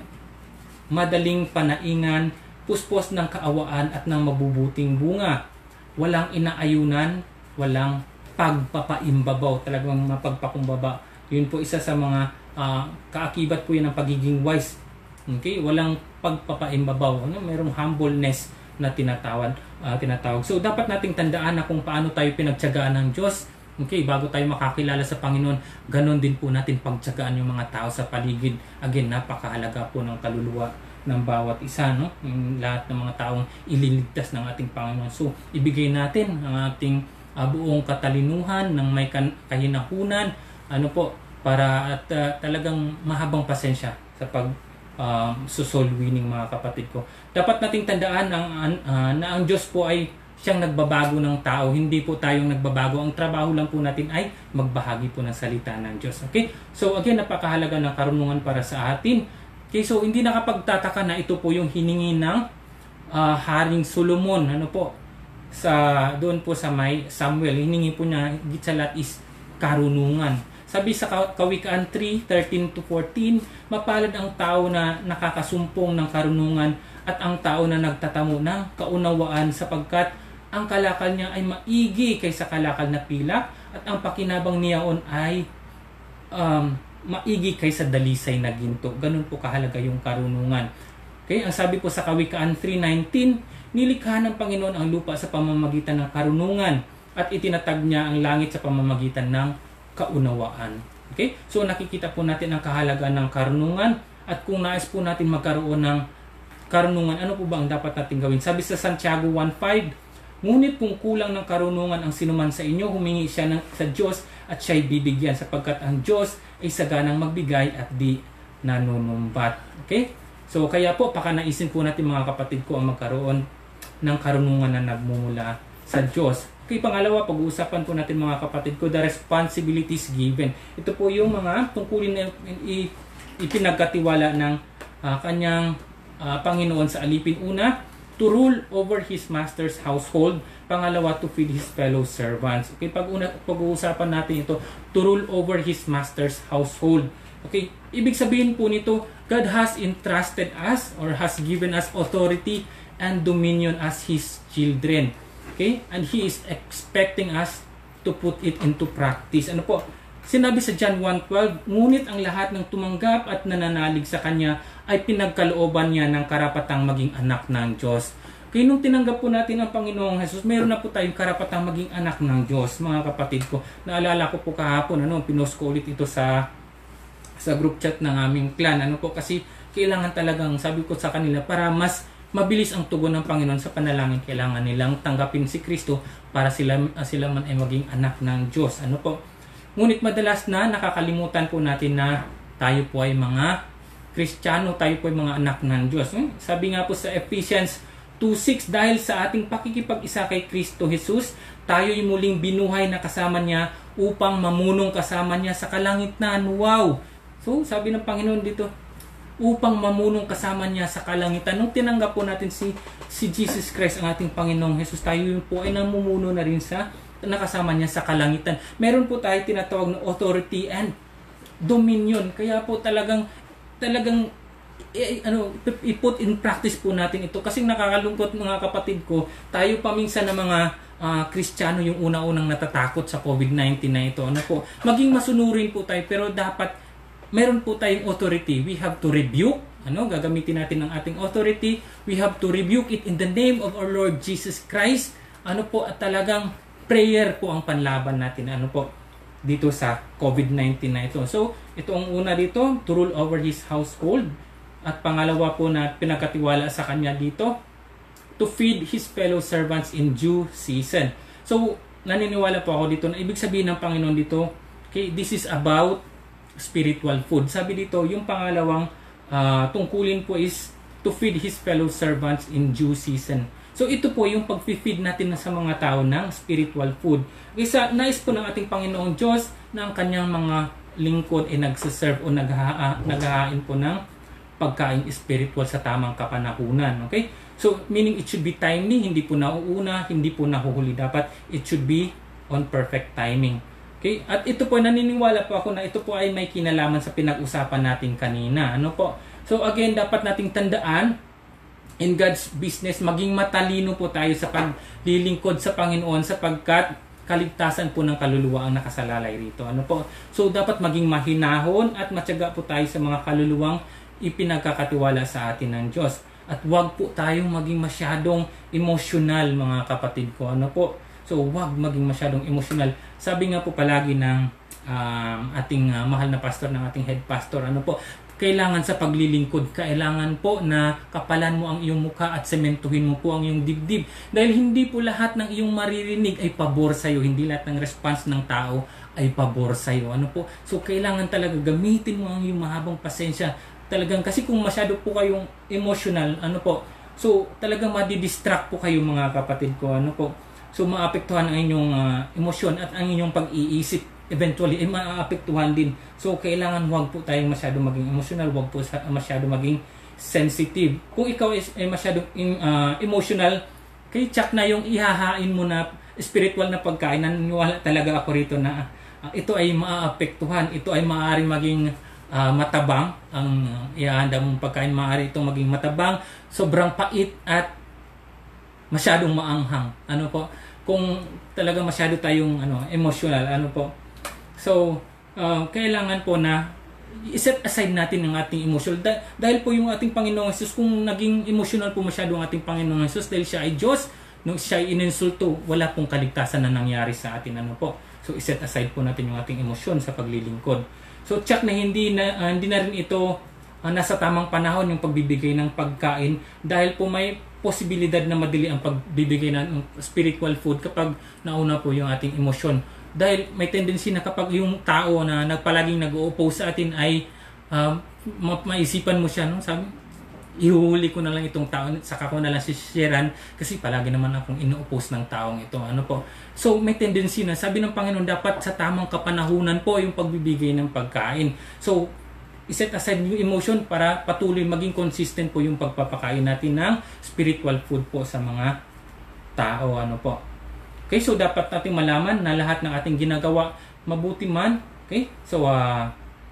madaling panaingan, puspos ng kaawaan at ng mabubuting bunga, walang inaayunan, walang pagpapaimbabaw, talagang mapagpakumbaba. Yun po isa sa mga Uh, kaakibat po yan ng pagiging wise. Okay? Walang pagpapaimbabaw. Ano? Mayroong humbleness na tinatawag, uh, tinatawag. So, dapat nating tandaan na kung paano tayo pinagtiyagaan ng Diyos. Okay? Bago tayo makakilala sa Panginoon, ganon din po natin pagtiyagaan yung mga tao sa paligid. Again, napakahalaga po ng kaluluwa ng bawat isa. No? Yung lahat ng mga taong ililigtas ng ating Panginoon. So, ibigay natin ang ating uh, buong katalinuhan ng may kahinahunan. Ano po? Para at uh, talagang mahabang pasensya sa pag um, soul winning, mga kapatid ko. Dapat nating tandaan ang, uh, na ang Diyos po ay siyang nagbabago ng tao. Hindi po tayong nagbabago. Ang trabaho lang po natin ay magbahagi po ng salita ng Diyos. Okay? So again, napakahalaga ng karunungan para sa atin. Okay, so hindi nakapagtataka na ito po yung hiningi ng uh, Haring Solomon. Ano po? Sa, doon po sa may Samuel. Hiningi po niya, higit sa lahat is karunungan. Sabi sa Kawikaan three, thirteen to fourteen, mapalad ang tao na nakakasumpong ng karunungan at ang tao na nagtatamo ng kaunawaan sapagkat ang kalakal niya ay maigi kaysa kalakal na pilak at ang pakinabang niyaon ay um, maigi kaysa dalisay na ginto. Ganun po kahalaga yung karunungan. Okay, ang sabi po sa Kawikaan three nineteen, nilikha ng Panginoon ang lupa sa pamamagitan ng karunungan at itinatag niya ang langit sa pamamagitan ng kaunawaan. Okay? So nakikita po natin ang kahalagaan ng karunungan at kung nais po natin magkaroon ng karunungan, ano po ba ang dapat natin gawin? Sabi sa Santiago one five, ngunit kung kulang ng karunungan ang sinuman sa inyo, humingi siya ng, sa Diyos at siya'y bibigyan sapagkat ang Diyos ay saganang magbigay at di nanunumbat. Okay? So kaya po, pakanaisin po natin mga kapatid ko ang magkaroon ng karunungan na nagmumula sa Diyos. Okay, pangalawa, pag-uusapan po natin mga kapatid ko, the responsibilities given. Ito po yung mga tungkulin na ipinagkatiwala ng uh, kanyang uh, Panginoon sa alipin. Una, to rule over his master's household. Pangalawa, to feed his fellow servants. Okay, pag-una, pag-uusapan natin ito, to rule over his master's household. Okay, ibig sabihin po nito, God has entrusted us or has given us authority and dominion as his children. Okay? And He is expecting us to put it into practice. Ano po? Sinabi sa John one twelve, ngunit ang lahat ng tumanggap at nananalig sa Kanya ay pinagkalooban niya ng karapatang maging anak ng Diyos. Kaya nung tinanggap po natin ang Panginoong Jesus, meron na po tayong karapatang maging anak ng Diyos, mga kapatid ko. Naalala ko po kahapon, ano, pinost ko ulit ito sa sa group chat ng aming clan. Ano po? Kasi kailangan talagang, sabi ko sa kanila, para mas mabilis ang tugon ng Panginoon sa panalangin, kailangan nilang tanggapin si Kristo para sila, uh, sila man ay maging anak ng Diyos. Ano po? Ngunit madalas na nakakalimutan po natin na tayo po ay mga Kristiyano, tayo po ay mga anak ng Diyos. Hmm? Sabi nga po sa Ephesians two six, dahil sa ating pakikipag-isa kay Kristo Jesus, tayo ay muling binuhay na kasama niya upang mamunong kasama niya sa kalangitnan. Wow! So, sabi ng Panginoon dito, upang mamunong kasama niya sa kalangitan. Nung tinanggap po natin si si Jesus Christ, ang ating Panginoong Jesus, tayo po ay namumuno na rin sa nakasama niya sa kalangitan. Meron po tayo tinatawag na authority and dominion. Kaya po talagang talagang i, ano i-put in practice po natin ito kasi nakakalungkot mga kapatid ko, tayo paminsan na mga uh, Kristiyano yung una-unang natatakot sa COVID nineteen na ito. Ano po? Maging masunurin po tayo pero dapat meron po tayong authority. We have to rebuke. Ano? Gagamitin natin ang ating authority. We have to rebuke it in the name of our Lord Jesus Christ. Ano po? At talagang prayer po ang panlaban natin. Ano po? Dito sa COVID nineteen na ito. So, ito ang una dito. To rule over his household. At pangalawa po na pinagkatiwala sa kanya dito. To feed his fellow servants in due season. So, naniniwala po ako dito na ibig sabihin ng Panginoon dito, okay, this is about spiritual food. Sabi dito, yung pangalawang uh, tungkulin po is to feed his fellow servants in due season. So ito po yung pag-feed natin sa mga tao ng spiritual food. Isa, nais po ng ating Panginoong Diyos na ang kanyang mga lingkod ay nagsiserve o nagha naghahain po ng pagkain spiritual sa tamang kapanahunan. Okay? So meaning it should be timely, hindi po nauuna, hindi po nahuhuli. Dapat it should be on perfect timing. Okay? At ito po, naniniwala po ako na ito po ay may kinalaman sa pinag-usapan natin kanina. Ano po? So again, dapat nating tandaan, in God's business, maging matalino po tayo sa paglilingkod sa Panginoon sapagkat kaligtasan po ng kaluluwa ang nakasalalay rito. Ano po? So dapat maging mahinahon at matyaga po tayo sa mga kaluluwang ipinagkakatiwala sa atin ng Diyos. At huwag po tayong maging masyadong emosyonal, mga kapatid ko. Ano po? So, huwag maging masyadong emosyonal. Sabi nga po palagi ng um, ating uh, mahal na pastor, ng ating head pastor, ano po, kailangan sa paglilingkod, kailangan po na kapalan mo ang iyong mukha at sementuhin mo po ang iyong dibdib. Dahil hindi po lahat ng iyong maririnig ay pabor sa'yo. Hindi lahat ng response ng tao ay pabor sa'yo. Ano po? So, kailangan talaga gamitin mo ang iyong mahabang pasensya. Talagang, kasi kung masyado po kayong emotional, ano po, So, talagang madidistract po kayo mga kapatid ko. Ano po? So, maapektuhan ang inyong uh, emosyon at ang inyong pag-iisip. Eventually, ay maapektuhan din. So, kailangan huwag po tayong masyado maging emotional, huwag po masyado maging sensitive. Kung ikaw ay, ay masyado uh, emotional, kay check na yung ihahain mo na spiritual na pagkain. Naniniwala talaga ako rito na uh, ito ay maapektuhan. Ito ay maaaring maging uh, matabang. Ang uh, ihahanda mong pagkain, maaari itong maging matabang, sobrang pait at masyadong maanghang. Ano po? Kung talaga masyado tayong ano, emotional, ano po? So, uh, kailangan po na i-set aside natin ang ating emotion. Da- dahil po yung ating Panginoong Jesus, kung naging emotional po masyado ang ating Panginoong Jesus dahil siya ay Diyos, nung siya ay ininsulto, wala pong kaligtasan na nangyari sa atin. Ano po? So, i-set aside po natin yung ating emosyon sa paglilingkod. So, check na hindi na, uh, hindi na rin ito uh, nasa tamang panahon yung pagbibigay ng pagkain dahil po may posibilidad na madili ang pagbibigay ng spiritual food kapag nauna po yung ating emosyon. Dahil may tendency na kapag yung tao na nagpalaging nag-o-oppose sa atin ay um, ma- maisipan mo siya, no? Sabi, ihuhuli ko na lang itong tao, saka ko na lang sisiran kasi palagi naman akong ino-oppose ng taong ito. Ano po? So may tendency na, sabi ng Panginoon, dapat sa tamang kapanahunan po yung pagbibigay ng pagkain. So iset aside yung emotion para patuloy maging consistent po yung pagpapakain natin ng spiritual food po sa mga tao. Ano po? Okay, so dapat natin malaman na lahat ng ating ginagawa mabuti man. Okay, so uh,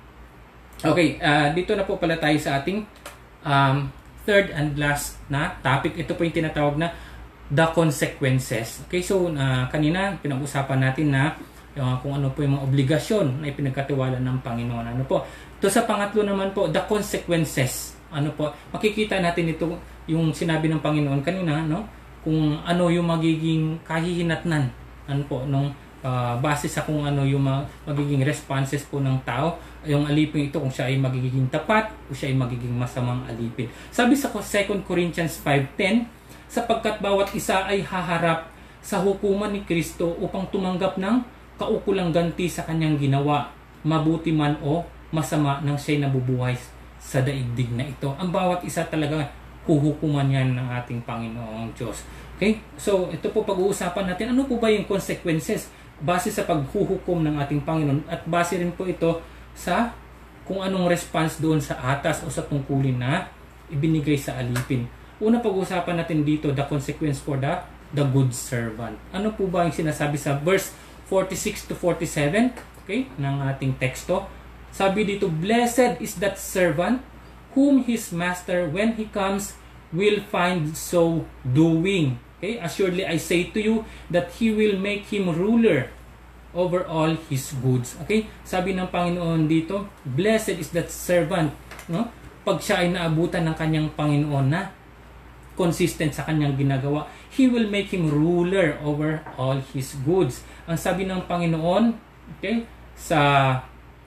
okay, uh, dito na po pala tayo sa ating um, third and last na topic. Ito po yung tinatawag na the consequences. Okay, so uh, kanina pinag-usapan natin na uh, kung ano po yung mga obligasyon na ipinagkatiwala ng Panginoon. Ano po? Ito sa pangatlo naman po, the consequences. Ano po? Makikita natin ito yung sinabi ng Panginoon kanina, no? Kung ano yung magiging kahihinatnan, ano po, nung uh, base sa kung ano yung magiging responses po ng tao, yung alipin ito, kung siya ay magiging tapat o siya ay magiging masamang alipin. Sabi sa Second Corinthians five ten, sapagkat bawat isa ay haharap sa hukuman ni Kristo upang tumanggap ng kaukulang ganti sa kanyang ginawa, mabuti man o masama nang siya'y nabubuhay sa daigdig na ito. Ang bawat isa talaga huhukuman yan ng ating Panginoong Diyos. Okay? So, ito po pag-uusapan natin. Ano po ba yung consequences base sa paghuhukom ng ating Panginoon? At base rin po ito sa kung anong response doon sa atas o sa tungkulin na ibinigay sa alipin. Una pag-uusapan natin dito, the consequence for the, the good servant. Ano po ba yung sinasabi sa verse forty-six to forty-seven, okay, ng ating teksto? Sabi dito, blessed is that servant whom his master, when he comes, will find so doing. Okay? Assuredly, I say to you that he will make him ruler over all his goods. Okay? Sabi ng Panginoon dito, blessed is that servant. No? Pag siya ay naabutan ng kanyang Panginoon na consistent sa kanyang ginagawa, he will make him ruler over all his goods. Ang sabi ng Panginoon, okay, sa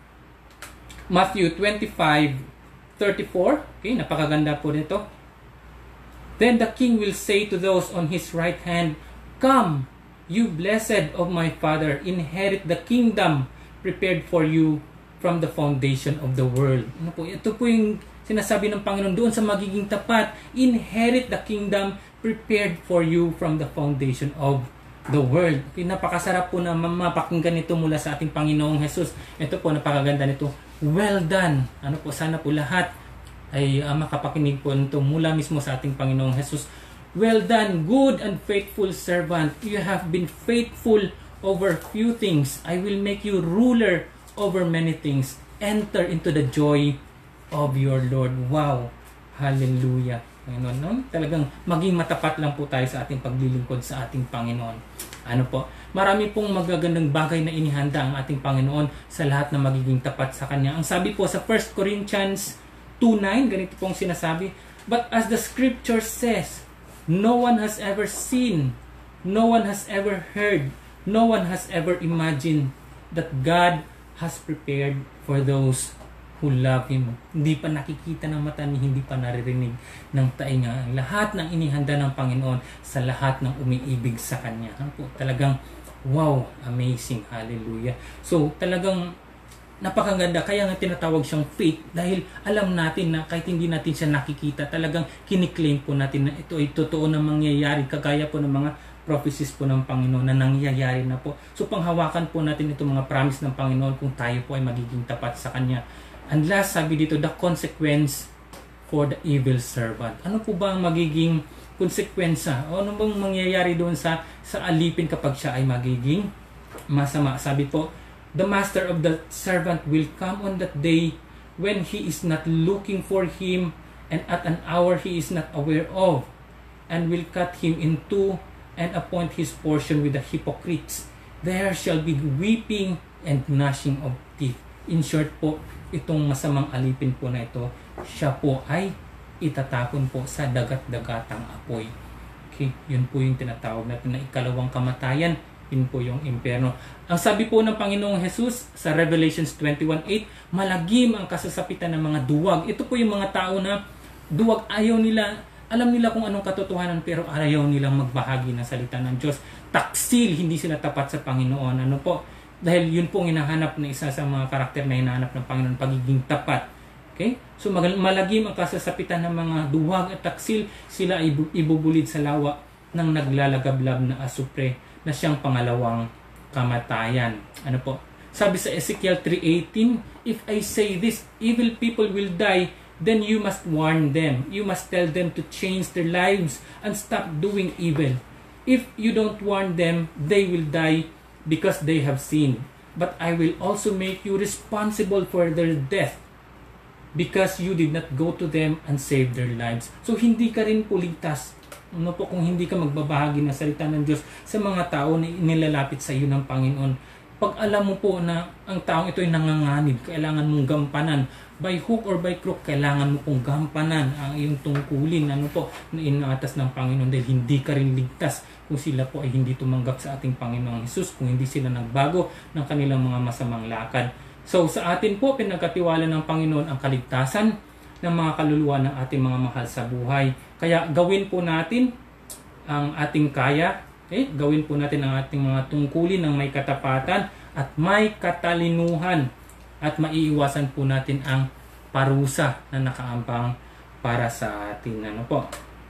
Matthew twenty-five thirty-four, okay, napakaganda po nito. Then the king will say to those on his right hand, come, you blessed of my Father, inherit the kingdom prepared for you from the foundation of the world. Ano po? Ito po yung sinasabi ng Panginoon doon sa magiging tapat. Inherit the kingdom prepared for you from the foundation of the world. Okay, napakasarap po na mapakinggan ito mula sa ating Panginoong Jesus. Ito po, napakaganda nito. Well done. Ano po, sana po lahat ay uh, makapakinig po nito mula mismo sa ating Panginoong Jesus. Well done, good and faithful servant. You have been faithful over few things. I will make you ruler over many things. Enter into the joy of your Lord. Wow. Hallelujah. Panginoon, no? Talagang maging matapat lang po tayo sa ating paglilingkod sa ating Panginoon. Ano po? Marami pong magagandang bagay na inihanda ang ating Panginoon sa lahat na magiging tapat sa Kanya. Ang sabi po sa First Corinthians two nine, ganito pong sinasabi, but as the scripture says, no one has ever seen, no one has ever heard, no one has ever imagined that God has prepared for those who love Him. Hindi pa nakikita ng mata ni, hindi pa naririnig ng tainga. Ang lahat ng inihanda ng Panginoon sa lahat ng umiibig sa Kanya. Ano po? Talagang, wow, amazing, hallelujah. So, talagang napakaganda, kaya nga tinatawag siyang faith dahil alam natin na kahit hindi natin siya nakikita, talagang kiniklaim po natin na ito ay totoo na mangyayari, kagaya po ng mga prophecies po ng Panginoon na nangyayari na po. So panghawakan po natin itong mga promise ng Panginoon kung tayo po ay magiging tapat sa Kanya. And last, sabi dito, the consequence for the evil servant. Ano po ba ang magiging konsekwensya? O ano bang mangyayari doon sa, sa alipin kapag siya ay magiging masama? Sabi po, the master of the servant will come on that day when he is not looking for him and at an hour he is not aware of, and will cut him in two and appoint his portion with the hypocrites. There shall be weeping and gnashing of teeth. In short po, itong masamang alipin po na ito, siya po ay itatapon po sa dagat-dagatang apoy. Okay, yun po yung tinatawag natin na ikalawang kamatayan. Yun po yung impyerno. Ang sabi po ng Panginoong Jesus sa Revelations twenty-one eight, malagim ang kasasapitan ng mga duwag. Ito po yung mga tao na duwag, ayaw nila, alam nila kung anong katotohanan pero ayaw nilang magbahagi ng salita ng Diyos. Taksil, hindi sila tapat sa Panginoon. Ano po? Dahil yun po ang hinahanap na isa sa mga karakter na hinahanap ng Panginoon, pagiging tapat. Okay? So malagim ang kasasapitan ng mga duwag at taksil, sila ay ibubulid sa lawa ng naglalagablab na asupre, na siyang pangalawang kamatayan. Ano po? Sabi sa Ezekiel three eighteen, if I say this, evil people will die, then you must warn them. You must tell them to change their lives and stop doing evil. If you don't warn them, they will die because they have sinned. But I will also make you responsible for their death because you did not go to them and save their lives. So hindi ka rin po ligtas, ano po, kung hindi ka magbabahagi ng salita ng Diyos sa mga tao na nilalapit sa iyo ng Panginoon. Pag alam mo po na ang taong ito ay nanganganib, kailangan mong gampanan. By hook or by crook, kailangan mo pong gampanan ang iyong tungkulin, ano po, na inaatas ng Panginoon, dahil hindi ka rin ligtas kung sila po ay hindi tumanggap sa ating Panginoong Hesus, kung hindi sila nagbago ng kanilang mga masamang lakad. So sa atin po, pinagkatiwala ng Panginoon ang kaligtasan ng mga kaluluwa ng ating mga mahal sa buhay. Kaya gawin po natin ang ating kaya, okay? Gawin po natin ang ating mga tungkulin ng may katapatan at may katalinuhan, at maiiwasan po natin ang parusa na nakaambang para sa atin. Ano po?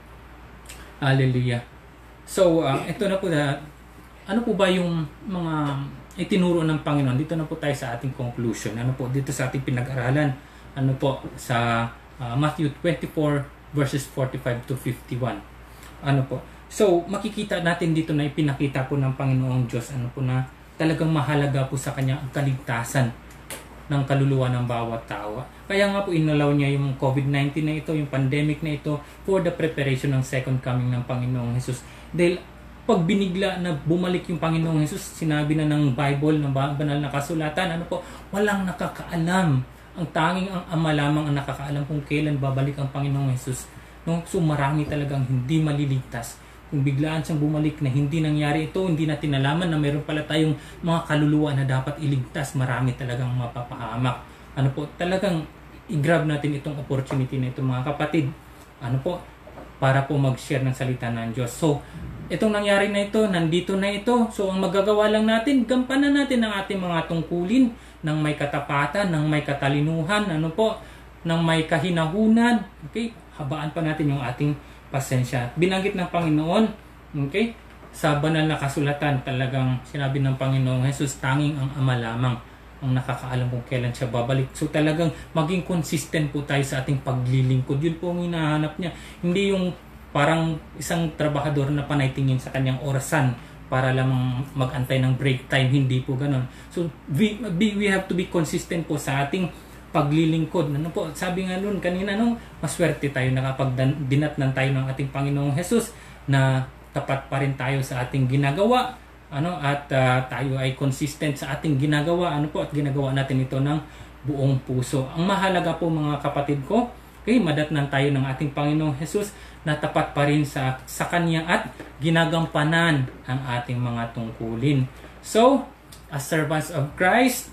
Hallelujah. So, uh, ito na po na, ano po ba yung mga itinuro ng Panginoon? Dito na po tayo sa ating conclusion. Ano po? Dito sa ating pinag-aralan. Ano po? Sa uh, Matthew twenty-four verses forty-five to fifty-one. Ano po? So, makikita natin dito na ipinakita po ng Panginoong Diyos, ano po, na talagang mahalaga po sa Kanya ang kaligtasan ng kaluluwa ng bawat tao. Kaya nga po inalaw niya yung COVID nineteen na ito, yung pandemic na ito, for the preparation ng second coming ng Panginoong Hesus. Dahil pag binigla na bumalik yung Panginoong Hesus, sinabi na ng Bible, ng banal na kasulatan, ano po, walang nakakaalam. Ang tanging ang Ama lamang ang nakakaalam kung kailan babalik ang Panginoong Hesus. No? So marami talagang hindi maliligtas. Kung biglaan siyang bumalik na hindi nangyari ito, hindi natin nalaman na mayroon pala tayong mga kaluluwa na dapat iligtas, marami talagang mapapahamak. Ano po, talagang i-grab natin itong opportunity na ito, mga kapatid. Ano po, para po mag-share ng salita ng Diyos. So, itong nangyari na ito, nandito na ito. So, ang magagawa lang natin, gampanan natin ang ating mga tungkulin ng may katapatan, ng may katalinuhan, ano po, ng may kahinahunan. Okay? Habaan pa natin yung ating pasensya. Binanggit ng Panginoon, okay, sa banal na kasulatan, talagang sinabi ng Panginoong Hesus, tanging ang Ama lamang ang nakakaalam kung kailan siya babalik. So talagang maging consistent po tayo sa ating paglilingkod. Yun po ang hinahanap niya. Hindi yung parang isang trabahador na panaytingin sa kanyang orasan para lamang mag-antay ng break time. Hindi po ganun. So we, we have to be consistent po sa ating paglilingkod. Ano po, sabi nga nun kanina, no, maswerte tayo na kapag dinatnan tayo ng ating Panginoong Hesus, na tapat pa rin tayo sa ating ginagawa, ano, at uh, tayo ay consistent sa ating ginagawa, ano po, at ginagawa natin ito ng buong puso. Ang mahalaga po, mga kapatid ko, okay, madatnan tayo ng ating Panginoong Hesus na tapat pa rin sa, sa Kanya at ginagampanan ang ating mga tungkulin. So, as servants of Christ,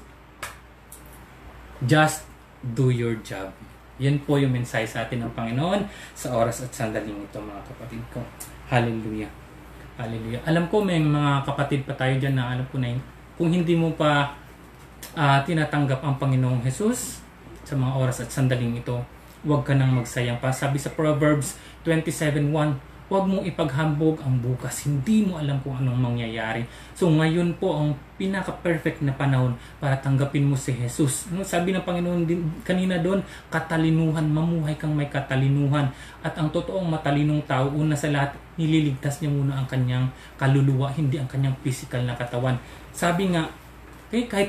just do your job. Yan po yung mensahe sa atin ng Panginoon sa oras at sandaling ito, mga kapatid ko. Hallelujah. Hallelujah. Alam ko may mga kapatid pa tayo dyan na alam ko na yun, kung hindi mo pa uh, tinatanggap ang Panginoong Jesus sa mga oras at sandaling ito, huwag ka nang magsayang pa. Sabi sa Proverbs twenty-seven one, huwag mong ipaghambog ang bukas. Hindi mo alam kung anong mangyayari. So ngayon po ang pinaka-perfect na panahon para tanggapin mo si Jesus. Ano, sabi ng Panginoon din kanina doon, katalinuhan, mamuhay kang may katalinuhan. At ang totoong matalinong tao, una sa lahat, nililigtas niya muna ang kanyang kaluluwa, hindi ang kanyang physical na katawan. Sabi nga, okay, kahit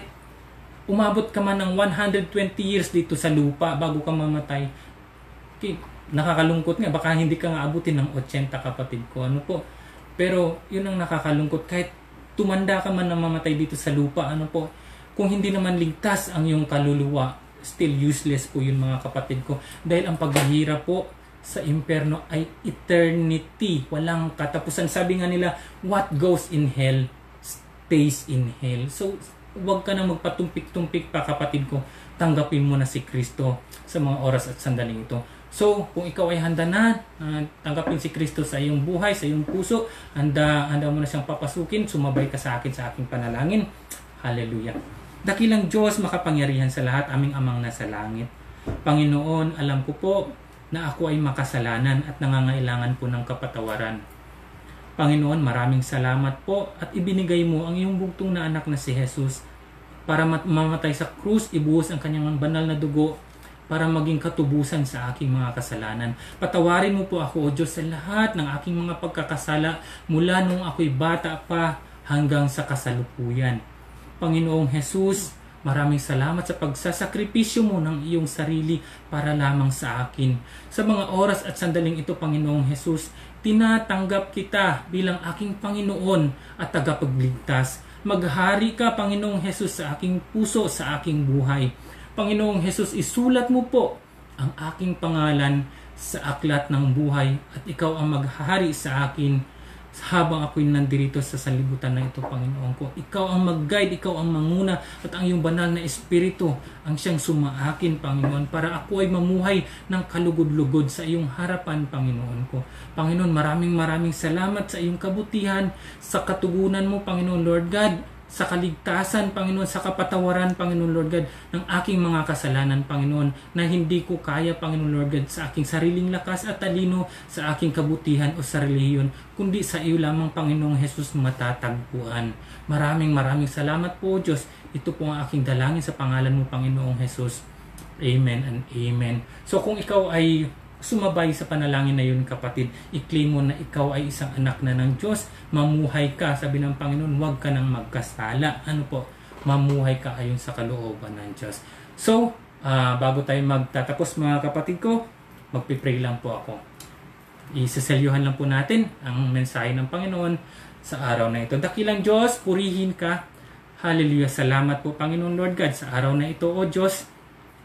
umabot ka man ng one hundred twenty years dito sa lupa bago ka mamatay, okay, nakakalungkot nga, baka hindi ka nga abutin ng eighty kapatid ko, ano po. Pero yun ang nakakalungkot, kahit tumanda ka man na mamatay dito sa lupa, ano po, kung hindi naman ligtas ang iyong kaluluwa, still useless po yun mga kapatid ko. Dahil ang paghihirap po sa impyerno ay eternity, walang katapusan. Sabi nga nila, what goes in hell stays in hell. So huwag ka na magpatumpik-tumpik pa kapatid ko, tanggapin mo na si Kristo sa mga oras at sandaling ito. So, kung ikaw ay handa na uh, tanggapin si Kristo sa iyong buhay, sa iyong puso, handa, handa mo na siyang papasukin, sumabay ka sa akin sa aking panalangin. Hallelujah. Dakilang Diyos, makapangyarihan sa lahat, aming amang nasa langit. Panginoon, alam ko po na ako ay makasalanan at nangangailangan po ng kapatawaran. Panginoon, maraming salamat po at ibinigay mo ang iyong bugtong na anak na si Jesus para mamatay sa krus, ibuhos ang kanyang banal na dugo para maging katubusan sa aking mga kasalanan. Patawarin mo po ako, O Diyos, sa lahat ng aking mga pagkakasala mula nung ako'y bata pa hanggang sa kasalukuyan. Panginoong Jesus, maraming salamat sa pagsasakripisyo mo ng iyong sarili para lamang sa akin. Sa mga oras at sandaling ito, Panginoong Jesus, tinatanggap kita bilang aking Panginoon at tagapagligtas. Maghari ka, Panginoong Jesus, sa aking puso, sa aking buhay. Panginoong Jesus, isulat mo po ang aking pangalan sa aklat ng buhay at ikaw ang maghari sa akin habang ako'y nandirito sa sanlibutan na ito, Panginoon ko. Ikaw ang mag-guide, ikaw ang manguna at ang iyong banal na espiritu ang siyang sumaakin, Panginoon, para ako ay mamuhay ng kalugod-lugod sa iyong harapan, Panginoon ko. Panginoon, maraming maraming salamat sa iyong kabutihan, sa katugunan mo, Panginoon Lord God, sa kaligtasan, Panginoon, sa kapatawaran, Panginoon Lord God, ng aking mga kasalanan, Panginoon, na hindi ko kaya, Panginoon Lord God, sa aking sariling lakas at talino, sa aking kabutihan o sa relihiyon, kundi sa iyo lamang, Panginoong Jesus, matatagpuan. Maraming maraming salamat po, Diyos. Ito po ang aking dalangin sa pangalan mo, Panginoong Jesus. Amen and amen. So kung ikaw ay sumabay sa panalangin na yun, kapatid, i-claim mo na ikaw ay isang anak na ng Diyos, mamuhay ka, sabi ng Panginoon, huwag ka nang magkasala. Ano po? Mamuhay ka ayon sa kalooban ng Diyos. So, uh, bago tayo magtatapos mga kapatid ko, magpipray lang po ako. Isaselyuhan lang po natin ang mensahe ng Panginoon sa araw na ito. Dakilang Diyos, purihin ka. Hallelujah. Salamat po, Panginoon Lord God, sa araw na ito, O Diyos,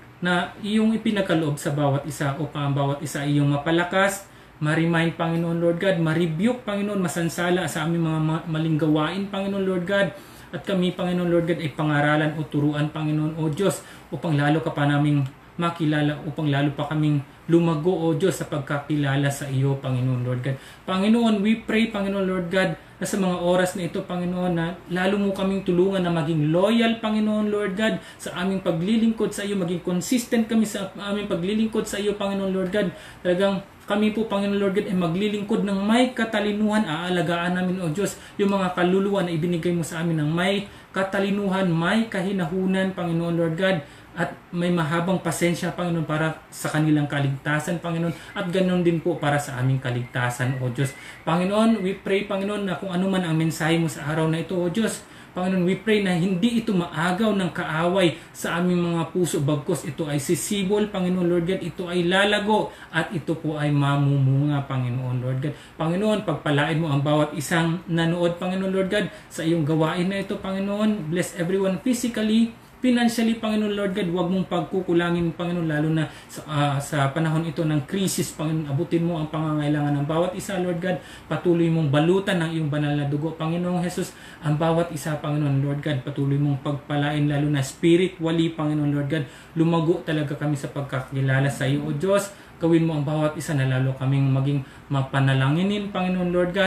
na iyong ipinakaloob sa bawat isa upang ang bawat isa iyong mapalakas, ma-remind, Panginoon Lord God, ma-rebuke, Panginoon, masansala sa aming mga maling gawain, Panginoon Lord God, at kami, Panginoon Lord God, ay pangaralan o turuan, Panginoon o Diyos, upang lalo ka pa naming makilala, upang lalo pa kaming lumago, O Diyos, sa pagkakilala sa iyo, Panginoon Lord God. Panginoon, we pray, Panginoon Lord God, na sa mga oras na ito, Panginoon, na lalo mo kaming tulungan na maging loyal, Panginoon Lord God, sa aming paglilingkod sa iyo, maging consistent kami sa aming paglilingkod sa iyo, Panginoon Lord God. Talagang kami po, Panginoon Lord God, ay maglilingkod ng may katalinuhan. Aalagaan namin, O Diyos, yung mga kaluluwa na ibinigay mo sa amin ng may katalinuhan, may kahinahunan, Panginoon Lord God, at may mahabang pasensya, Panginoon, para sa kanilang kaligtasan, Panginoon, at ganoon din po para sa aming kaligtasan, O Diyos. Panginoon, we pray, Panginoon, na kung ano man ang mensahe mo sa araw na ito, O Diyos, Panginoon, we pray na hindi ito maagaw ng kaaway sa aming mga puso, bagkus ito ay sisibol, Panginoon Lord God, ito ay lalago, at ito po ay mamumunga, Panginoon Lord God. Panginoon, pagpalain mo ang bawat isang nanood, Panginoon Lord God, sa iyong gawain na ito, Panginoon. Bless everyone physically, financially, Panginoon Lord God. Huwag mong pagkukulangin, Panginoon, lalo na sa, uh, sa panahon ito ng krisis, Panginoon. Abutin mo ang pangangailangan ng bawat isa, Lord God. Patuloy mong balutan ng iyong banal na dugo, Panginoong Jesus, ang bawat isa, Panginoon Lord God. Patuloy mong pagpalain, lalo na spiritually, Panginoon Lord God. Lumago talaga kami sa pagkakilala sa iyo, O Diyos. Gawin mo ang bawat isa na lalo kaming maging mapanalanginin, Panginoon Lord God.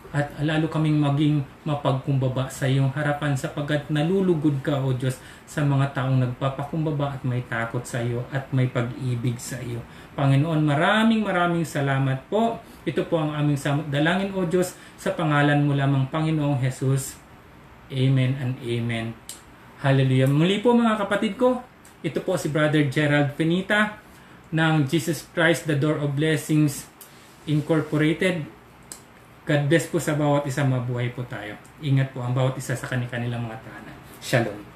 at lalo kaming maging mapagkumbaba sa iyong harapan sapagkat nalulugod ka, O Diyos, sa mga taong nagpapakumbaba at may takot sa iyo at may pag-ibig sa iyo. Panginoon, maraming maraming salamat po. Ito po ang aming samot dalangin, O Diyos, sa pangalan mo lamang, Panginoong Jesus. Amen and amen. Hallelujah. Muli po mga kapatid ko, ito po si Brother Gerald Penita ng Jesus Christ, the Door of Blessings Incorporated. God bless po sa bawat isa, mabuhay po tayo. Ingat po ang bawat isa sa kanilang mga tahanan. Shalom.